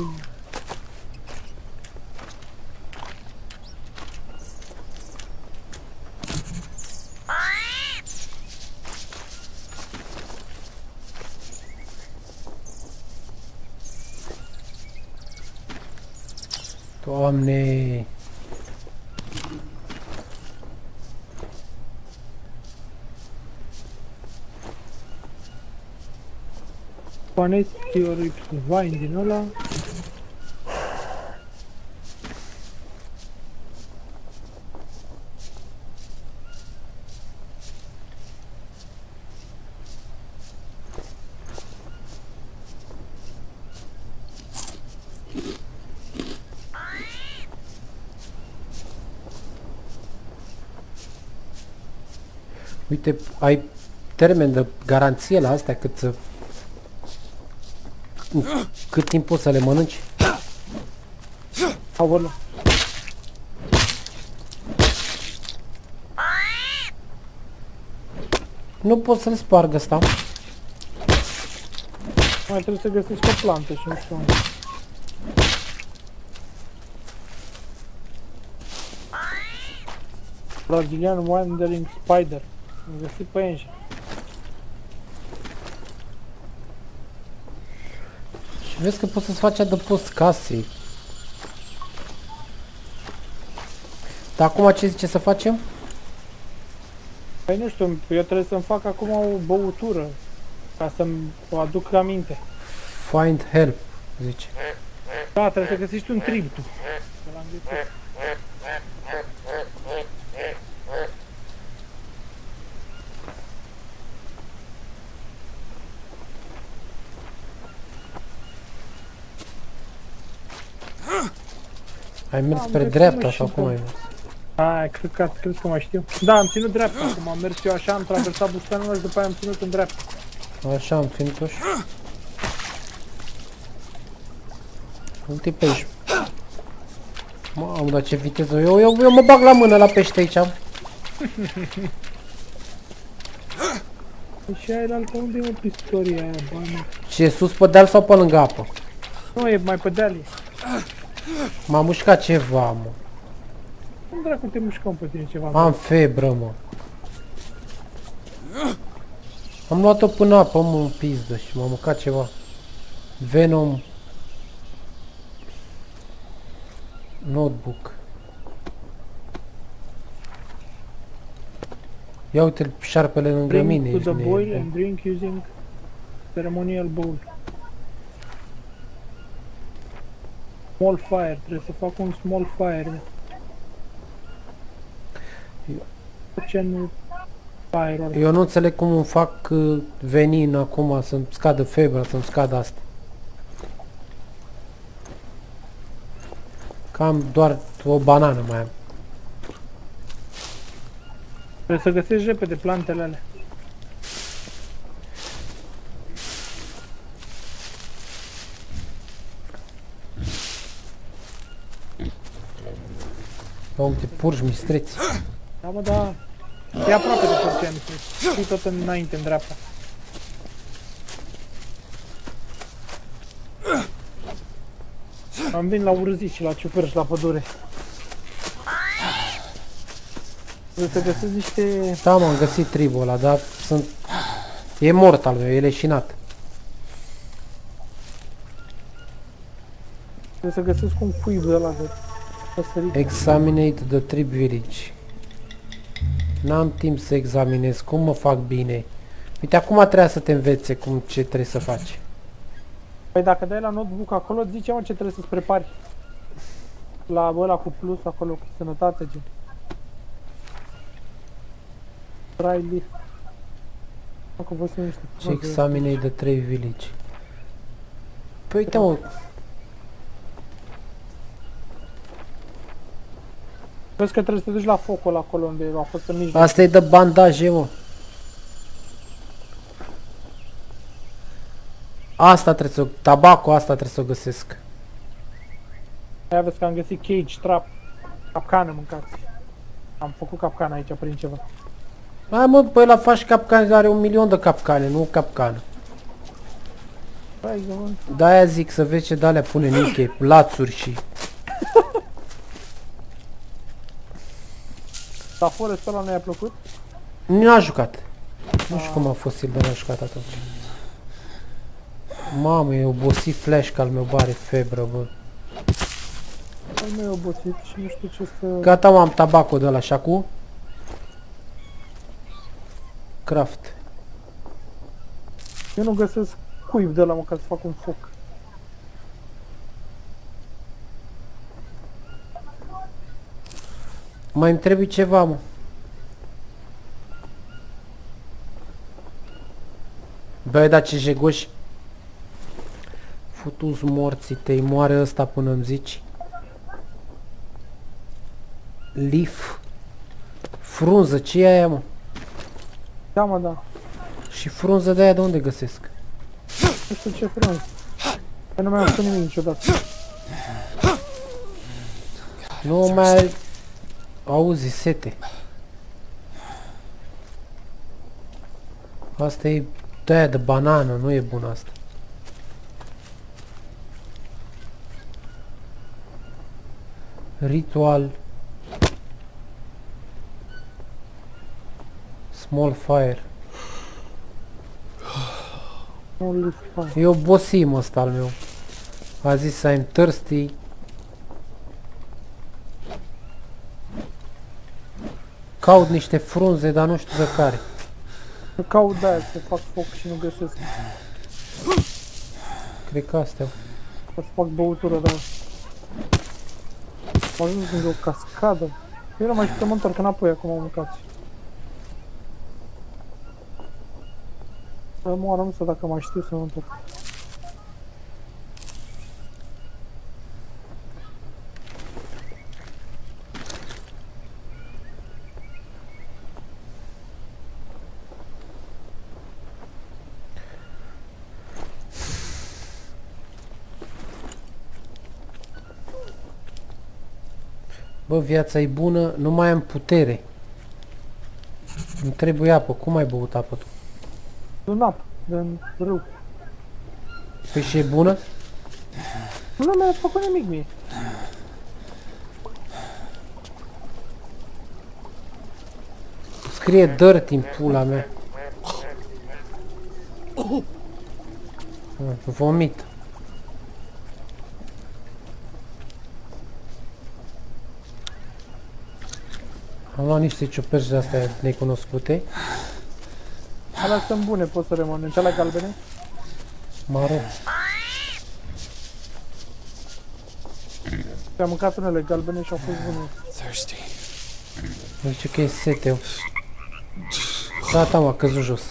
Doamne! Panesti ori vine din ăla. Uite, ai termen de garanție la astea cât să... Cât timp poți să le mănânci? Aoleu. Nu pot să-l sparg ăsta. Mai trebuie să găsești o plantă și nu știu unde. Brazilian Wandering Spider. Am găsit pe enșa. Și vezi că poți să-ți faci adăpost casei. Dar acum ce zice să facem? Păi nu știu, eu trebuie să-mi fac acum o băutură. Ca să-mi o aduc aminte. Find help, zice. Da, trebuie să găsești un trib tu. Că l-am găsit. Ai mers Am spre mers dreapta și sau pe- cum ai mers? Ai, cred că, cred că mai știu. Da, am ținut dreapta acum, am mers eu așa, am traversat bustanul și după aia am ținut în dreapta. Așa am ținut-o și... Uite pe aici. Mamă, dar ce viteză. Eu, eu, eu mă bag la mână la pește aici. Și aia altă unde e o pistorie aia, bani? Ce, sus pe deal sau pe lângă apă? Nu, e mai pe deal. M-a mușcat ceva, mă. Cum dracu te mușcăm pe tine ceva? Am febră, mă. Am luat-o până apă, mă, în pizdă și m-a mâncat ceva. Venom. Notebook. Ia uite șarpele lângă Bring mine. to ești the boil nebun. and drink using ceremonial bowl. Small fire, trebuie să fac un small fire. Ce nu fire ori. Eu nu înțeleg cum îmi fac uh, venin acum să-mi scadă febra, să-mi scadă asta. Cam doar o banană mai am. Trebuie să găsești repede plantele alea. Ia uite, purci mistreți. Da, mă, da. E aproape de porția mistreți. Și tot înainte, în dreapta. Am venit la urzici și la ciuperci și la pădure. Trebuie să găsesc niște... Da, m-am găsit tribul ăla, dar sunt... E mort al meu, e leșinat. Trebuie să găsesc un cuib de ăla de păsărit. Examinate the tribe village. N-am timp să examinez, cum mă fac bine. Uite, acum trebuie să te învețe cum ce trebuie să faci. Păi dacă dai la notebook acolo, îți zice mă ce trebuie să-ți prepari. La ăla cu plus, acolo cu sănătate, gen. Dry leaf. Acum vă sunt niște... Ce examinate the tribe village. Păi uite mă, Vezi că trebuie să te duci la focul acolo unde a fost în mijloc. asta e de bandaje, mă. Asta trebuie să... Tabacul asta trebuie să o găsesc. Aia vezi că am găsit cage, trap, capcană mâncați. Am făcut capcană aici prin ceva. Hai mă, păi la faci capcane, are un milion de capcane, nu capcană. Hai, mă. De-aia zic să vezi ce de-alea pune Niche, lațuri și... Dar Forest ăla nu i-a plăcut? Nu a jucat. Nu știu cum a fost el de n-a jucat atunci. Mamă, e obosit Flash că al meu bare febră, bă. Păi nu e obosit și nu știu ce să... Gata, mă, am tabacul de ăla și acum? Craft. Eu nu găsesc cuib de ăla, mă, ca să fac un foc. Mai îmi trebuie ceva, mă. Băi, dar ce jegoși. Futu-ți morții tăi, moare ăsta până îmi zici. Leaf. Frunză, ce e aia, mă? Da, mă, da. Și frunză de aia de unde găsesc? Nu știu ce frunză. Că nu mai am făcut nimic niciodată. Nu mai auzi sete. Asta e de aia de banană, nu e bună asta. Ritual. Small fire. Only fire. E obosim ăsta al meu. A zis I'm thirsty. Caut niște frunze, dar nu știu de care. Caut de-aia să fac foc și nu găsesc. Cred că astea. Ca să fac băutură de aia. M-a ajuns lângă o cascadă. Eu nu mai știu să mă întorc înapoi acum, am mâncat. Să moară, nu știu dacă mai știu să mă întorc. Bă, viața e bună, nu mai am putere. Nu trebuie apă. Cum ai băut apă tu? În apă, din râu. Păi și e bună? Nu mi-a făcut nimic mie. Scrie dirt în pula mea. Vomit. Am luat niște ciuperci de astea necunoscute. Alea sunt bune, poți să le mănânci. Alea galbene? Maro. Am mâncat unele galbene și au fost bune. Thirsty. Zice că e sete. Gata, m-a căzut jos.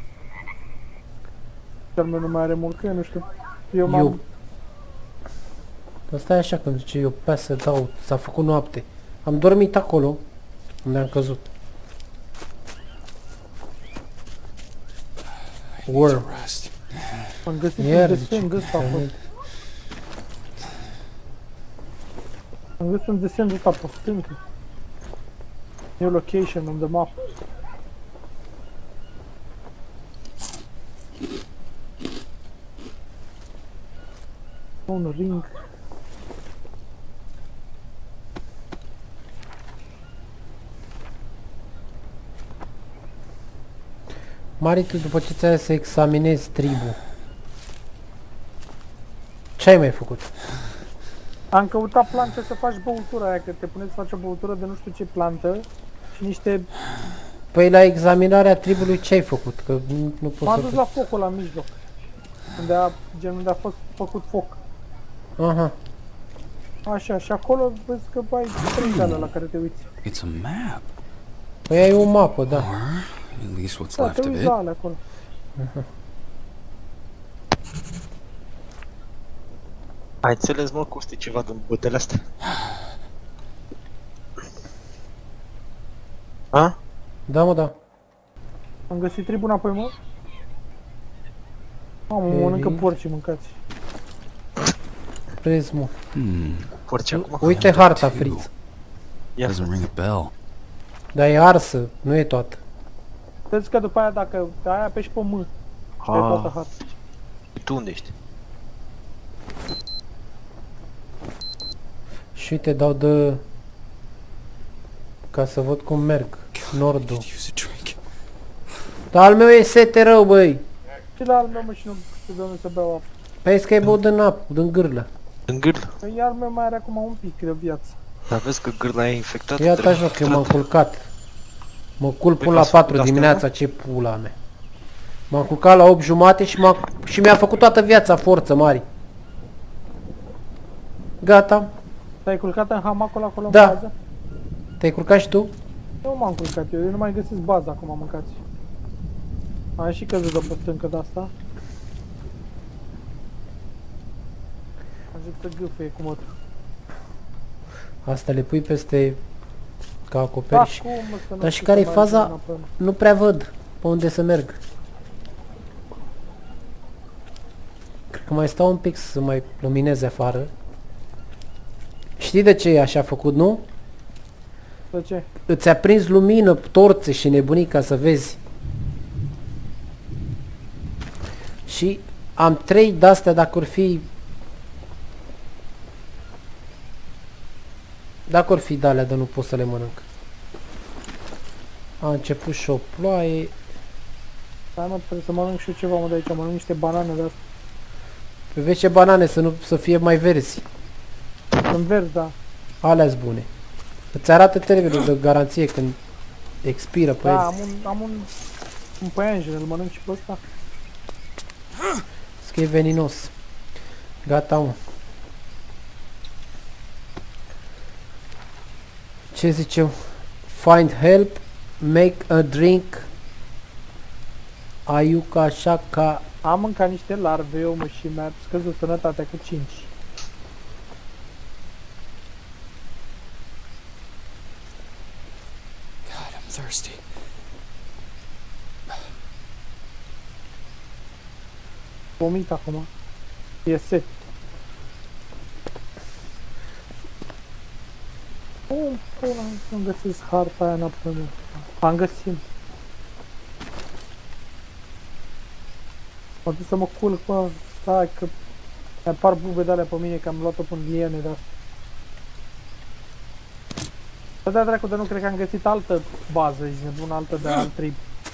Cel meu nu mai are mult, că eu nu știu. Eu Eu. m-am... Dar stai așa când zice eu pe să dau, s-a făcut noapte. Am dormit acolo, unde am căzut. Worm. Rest. Am găsit Iar un zice desen că de ăsta a te-am fost. Am găsit un desen de ăsta pe stâncă. New location on the map. Un ring. Mari, tu după ce ți-ai să examinezi tribul, ce ai mai făcut? Am căutat plante să faci băutura aia, că te pune să faci o băutură de nu știu ce plantă și niște... Păi la examinarea tribului ce ai făcut? Că nu, nu pot M-am să... dus la focul la mijloc. Unde a, gen unde a fost făcut foc. Aha. Așa, și acolo vezi că ai trei de alea la care te uiți. It's a map. Păi ai o mapă, da. Or at least what's Da, left te of uiți it. la alea acolo. Ai înțeles, mă, Costi, ceva din bătele astea? A? Da, mă, da. Am găsit tribul înapoi, mă. Mamă, mă Baby. mănâncă porci, mâncați. Vezi, mă. Hmm. Porci acum? Uite harta, friț. Ia Doesn't ring a bell. Dar e arsă, nu e toată. Vezi că după aia, dacă aia apeși pe M, și ai toată Ah, harta. tu unde ești? Și uite, dau de... Ca să văd cum merg. Nordul. Use a drink. Dar al meu e sete rău, băi. Și la al meu, mă, și nu știu de unde să beau apă. Păi că e băut din apă, din gârlă. În gârlă. Păi al meu mai are acum un pic de viață. Dar vezi că gârla e infectată? Ia trebuie taci, mă, că eu m-am filtrată. culcat. Mă culc Păi până ca la să patru făcut dimineața, astea, ce pula mea. M-am culcat la opt jumate și m-a și mi-a făcut toată viața forță mari. Gata. Te-ai culcat în hamacul acolo Da. în bază? Te-ai culcat și tu? Nu m-am culcat eu, eu nu mai găsesc baza acum, mâncați. Am și căzut de pe stâncă de asta. Am zis să gâfâie cu mătul. Asta le pui peste ca acoperiș. cum, mă, să nu Dar și știu care-i să mai faza? ajung înapoi. Nu prea văd pe unde să merg. Cred că mai stau un pic să mai lumineze afară. Știi de ce e așa făcut, nu? De ce? Îți-a prins lumină, torțe și nebunii ca să vezi. Și am trei de-astea dacă or fi... Dacă or fi de-alea de nu pot să le mănânc. A început și o ploaie. Hai mă, trebuie să mănânc și eu ceva, mă, de aici, mănânc niște banane de astea. Păi vezi ce banane să, nu, să fie mai verzi. Sunt verzi, da. Alea-s bune. Îți arată termenul de garanție când expiră pe Da, el. am un, am un, un păianjen, îl mănânc și pe ăsta. Că e veninos. Gata, mă. Ce zice eu? Find help, make a drink. Aiuca așa ca... Am mâncat niște larve, eu, mă, și mi-a scăzut sănătatea cu cinci. God, I'm thirsty. Vomit acum. E set. Uh, Cum pula nu găsesc harta aia înapoi, mă? Am găsit. M-am dus să mă culc, mă. Stai că mi apar bube de alea pe mine că am luat-o până liene de asta. Bă, da, dracu, dar nu cred că am găsit altă bază, ești nebun, altă de alt trip.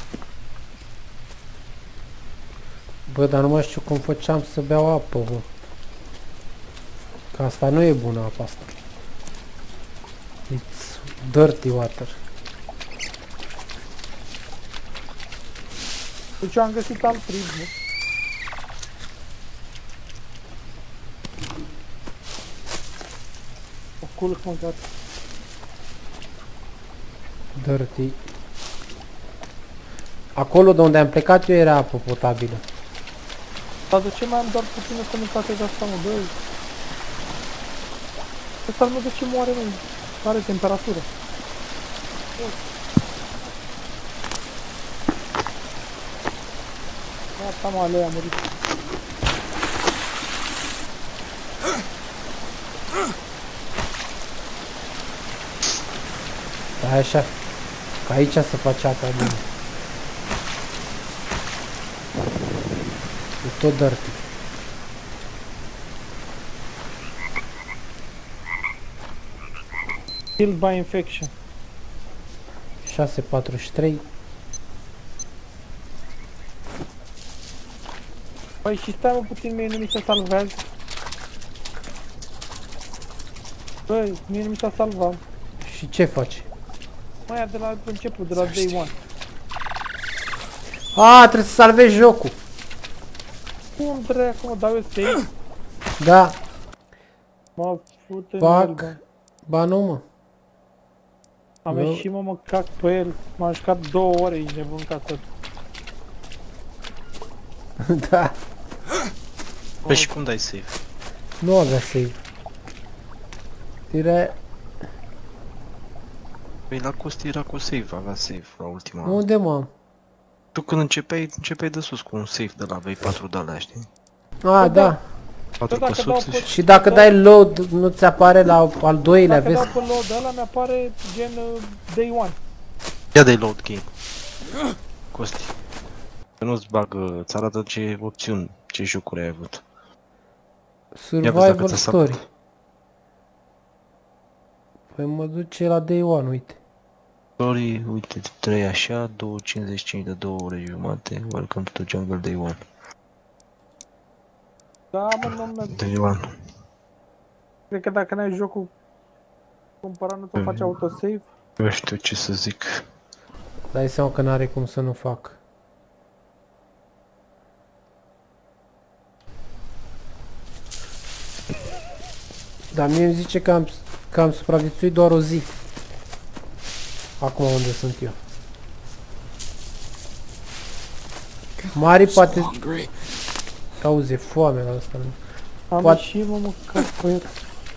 Bă, dar nu mai știu cum făceam să beau apă, bă. Că asta nu e bună apa asta. It's dirty water. Deci eu am găsit alt trip, nu? O culc, mă, gata. Dirty. Acolo de unde am plecat eu era apă potabilă. Dar de ce mai am doar puțină sănătate de asta, mă, băi? Ăsta nu de ce moare, mă? Are temperatură. Gata, mă, alea a murit. Stai așa. Că aici se face apa bună. E tot dirty. Killed by infection. șase patruzeci și trei. Păi și stai, mă, puțin, mie nu mi se salvează. Băi, mie nu mi s-a salvat. Și ce faci? Mă, ia de la început, de la day one. A, trebuie să salvezi jocul. Cum dracu, mă, dau eu save? Da. Mă fut în Fac. el, bă. Ba nu, mă. Am Eu- ieșit, mă, mă cac pe el. M-am jucat două ore, ești nebun, ca să... Da. Păi și cum dai save? Nu avea save. Tire... Păi la Costi era cu save, avea save la ultima. Unde, mă? Tu când începeai, începeai de sus cu un save de la vei patru de alea, știi? A, da. patru dacă pe dau sub pe- și... Și dacă dai load, nu ți apare la al doilea, Dacă dau vezi? pe load ăla, mi-apare gen uh, day one. Ia de load game. Costi. Că nu-ți bagă, îți arată ce opțiuni, ce jocuri ai avut. Ia vezi dacă Survival ți-a Story. salvat. Păi mă duce la day one, uite. Story, uite, trei așa, două cincizeci și cinci de două ore jumate. Welcome to the jungle day one. Da, mă, nu merg. Day one. Cred că dacă n-ai jocul cumpărat, nu ți-o face autosave. Nu știu ce să zic. Dai seama că n-are cum să nu fac. Dar mie îmi zice că am, că am supraviețuit doar o zi. Acum unde sunt eu. Mari poate... Hungry. Auzi, e foame la asta. Am Poate- ieșit, mă, mă cac pe el.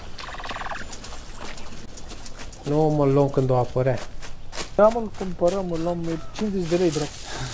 Nu mă luăm când o apărea. Da, mă-l cumpărăm, îl luăm, e cincizeci de lei, dracu.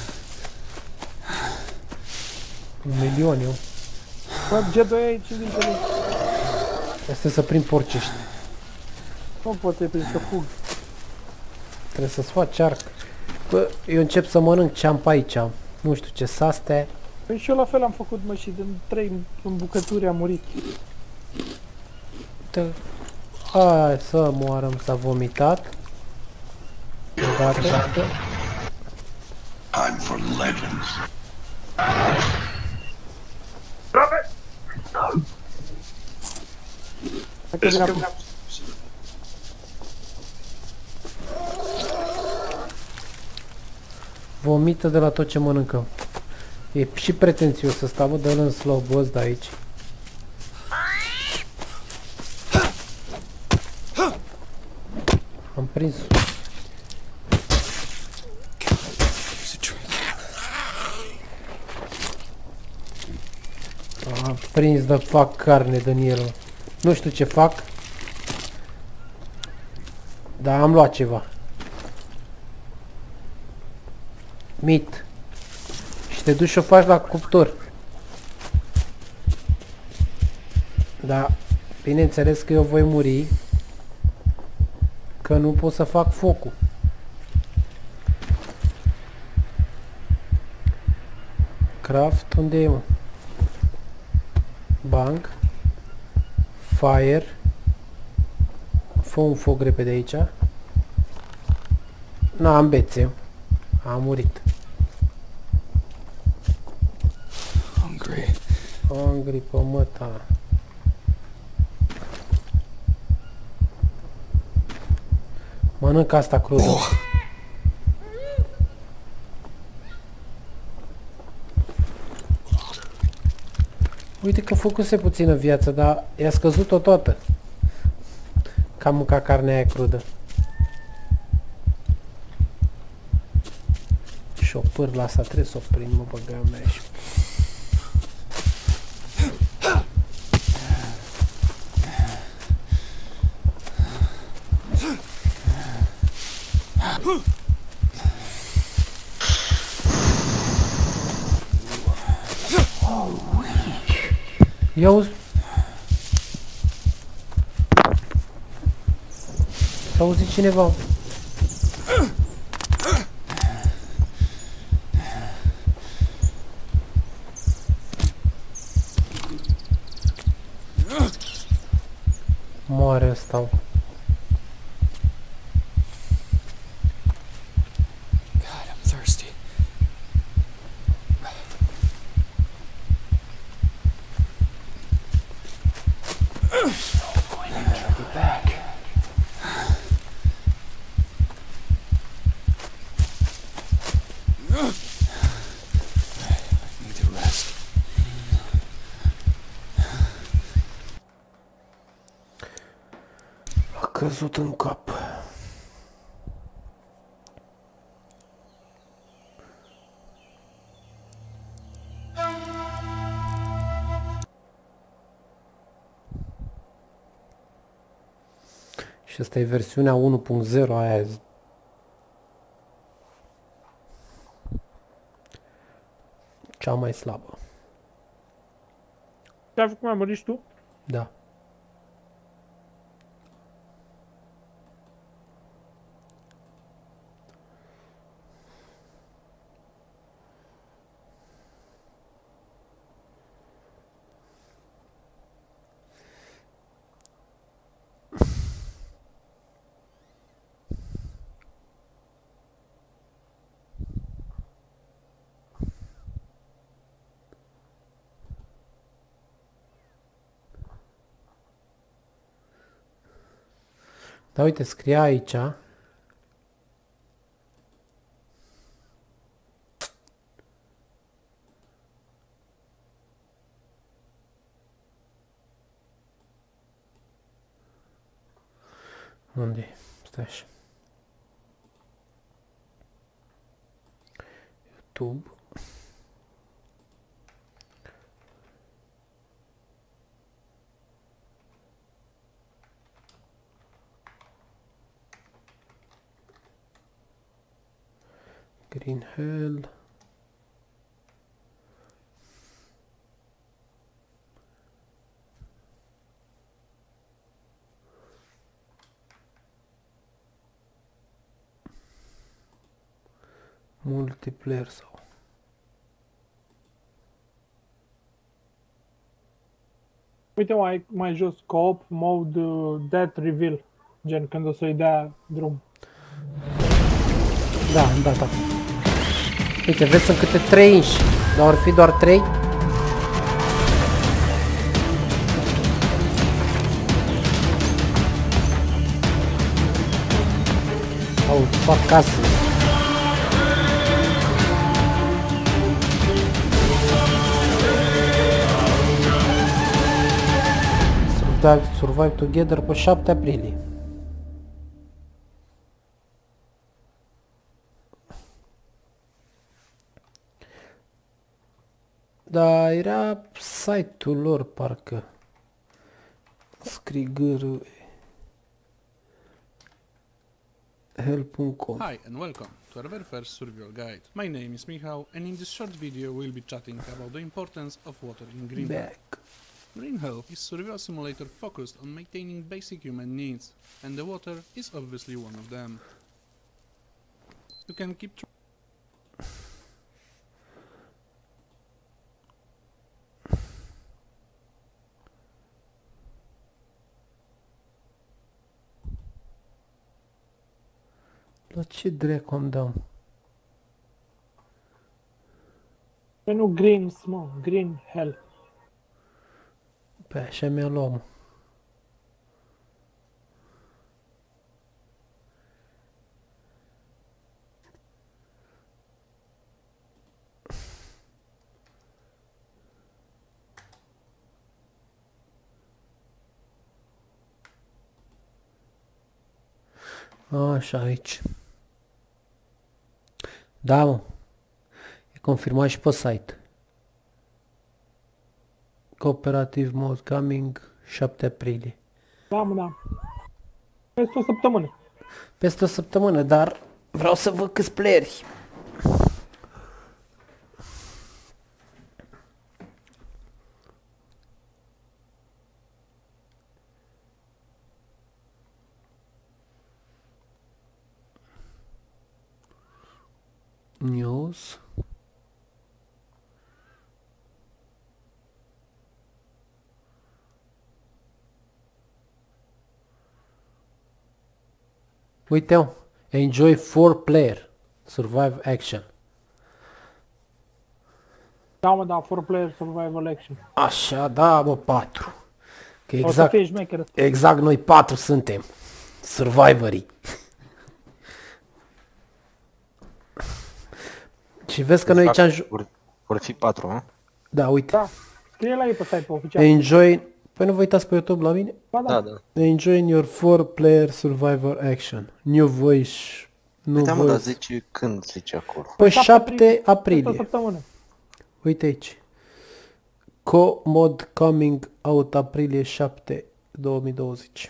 Un milion eu. Bă, G doi e cincizeci de lei. Asta să prind porcești. Nu pot să-i prind, să fug. Trebuie să-ți faci arc. Bă, eu încep să mănânc ce am pe aici. Nu știu ce s-astea. Păi și eu la fel am făcut, mă, și din trei în bucături am murit. Uite. Hai să moarăm, s-a vomitat. Odată. Time for legends. Dacă vine acum. Vomită de la tot ce mănâncăm. E și pretențios să stau, bă, dă-l în slow boss de aici. Am prins. Am prins de fac carne din el. Nu știu ce fac. Dar am luat ceva. Meat. Și te duci și o faci la cuptor. Da, bineînțeles că eu voi muri. Că nu pot să fac focul. Craft, unde e, mă? Bank. Fire. Fă un foc repede aici. N-am bețe. Am murit. Hungry. Hungry pe măta. Mănânc asta crudă. Oh. Uite că făcuse puțină viață, dar i-a scăzut-o toată. Că am mâncat carnea aia crudă. Și o pârla asta trebuie să o prind, mă, băga mea aici. Ia auzi. S-a auzit cineva. Moare ăsta. God, I'm thirsty. A căzut în cap. Și asta e versiunea unu punct zero aia. Cea mai slabă. Te-ai făcut, mai măriști tu? Da. Da, uite, scria aici. Unde e? Stai așa. YouTube. Green Hell. Multiplayer sau Uite mai, mai jos, co-op, mode, uh, death reveal. Gen când o să-i dea drum. da, am dat acum. Uite, vezi, sunt câte trei inși, dar or fi doar trei. Au, fac casă. Survive, survive Together pe șapte aprilie. Da, era site-ul lor, parcă. Scrigârul. help punct com. Hi and welcome to our very first survival guide. My name is Michał and in this short video we'll be chatting about the importance of water in Greenland. Back. Green Hell is a survival simulator focused on maintaining basic human needs, and the water is obviously one of them. You can keep tr- La ce dracu îmi dau? Pe nu green, mă, green hell. Pe așa mi-a luat, mă. Așa, aici. Da, mă. E confirmat și pe site. Cooperative Mode Coming șapte aprilie. Da, mă, da. Peste o săptămână. Peste o săptămână, dar vreau să văd câți playeri. News. Uite-o, enjoy four player, survive action. Da, mă, da, four player survival action. Așa, da, bă, patru. Că O să exact, fie șmecher. exact noi patru suntem. Survivorii. Și vezi că noi ce-am ju- Vor, vor fi patru, hă? Da, uite. Da, scrie la ei pe site-ul oficial. Enjoy. Păi nu vă uitați pe YouTube la mine? Ba, Da, da. Enjoy your four player survivor action. New voice. Nu Da, mă, dar voice. zice când zice acolo. Pe șapte șapte Peste o aprilie. săptămână. Uite aici. Co-mod coming out aprilie șapte două mii douăzeci.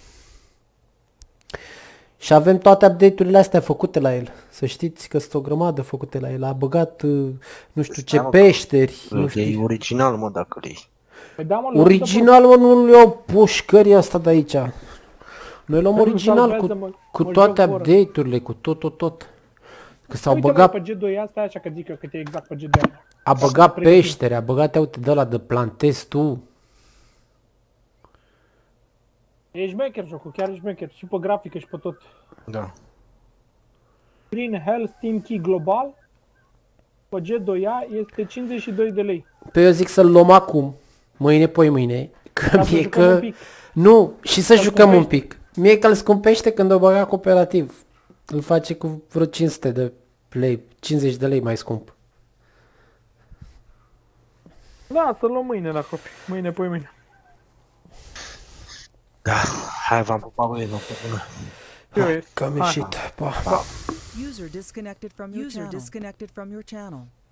Și avem toate update-urile astea făcute la el. Să știți că sunt o grămadă făcute la el. A băgat uh, nu știu ce Stai, mă, peșteri. Nu E știu. original, mă, dacă îl iei. Păi da, mă, luăm Original, mă, nu-l iau pușcăria asta de aici. Noi luăm Păi nu original salvează, cu, mă, cu mă toate joc fără. update-urile, cu tot, tot, tot. Că s-au Uite, băgat, băi, pe G doi asta, așa că zic eu că e exact pe G doi. a băgat peșteri, a băgat, uite, de ăla de plantezi tu. E șmecher jocul, chiar e șmecher. Și pe grafică și pe tot. Da. Green Hell Steam Key global pe G doi A este cincizeci și doi de lei. Pe eu zic să-l luăm acum, mâine, poi mâine, că Ca să mie jucăm că... un pic. Nu, și să Să jucăm un scumpește. pic. Mie că îl scumpește când o băga cooperativ. Îl face cu vreo cinci sute de lei, cincizeci de lei mai scump. Da, să luăm mâine la copii. Mâine, poi mâine. Da, hai, v-am pupat, băi, noapte bună. Eu ies. Că am Hai. ieșit. Pa, pa. User disconnected from your User channel. disconnected from your channel.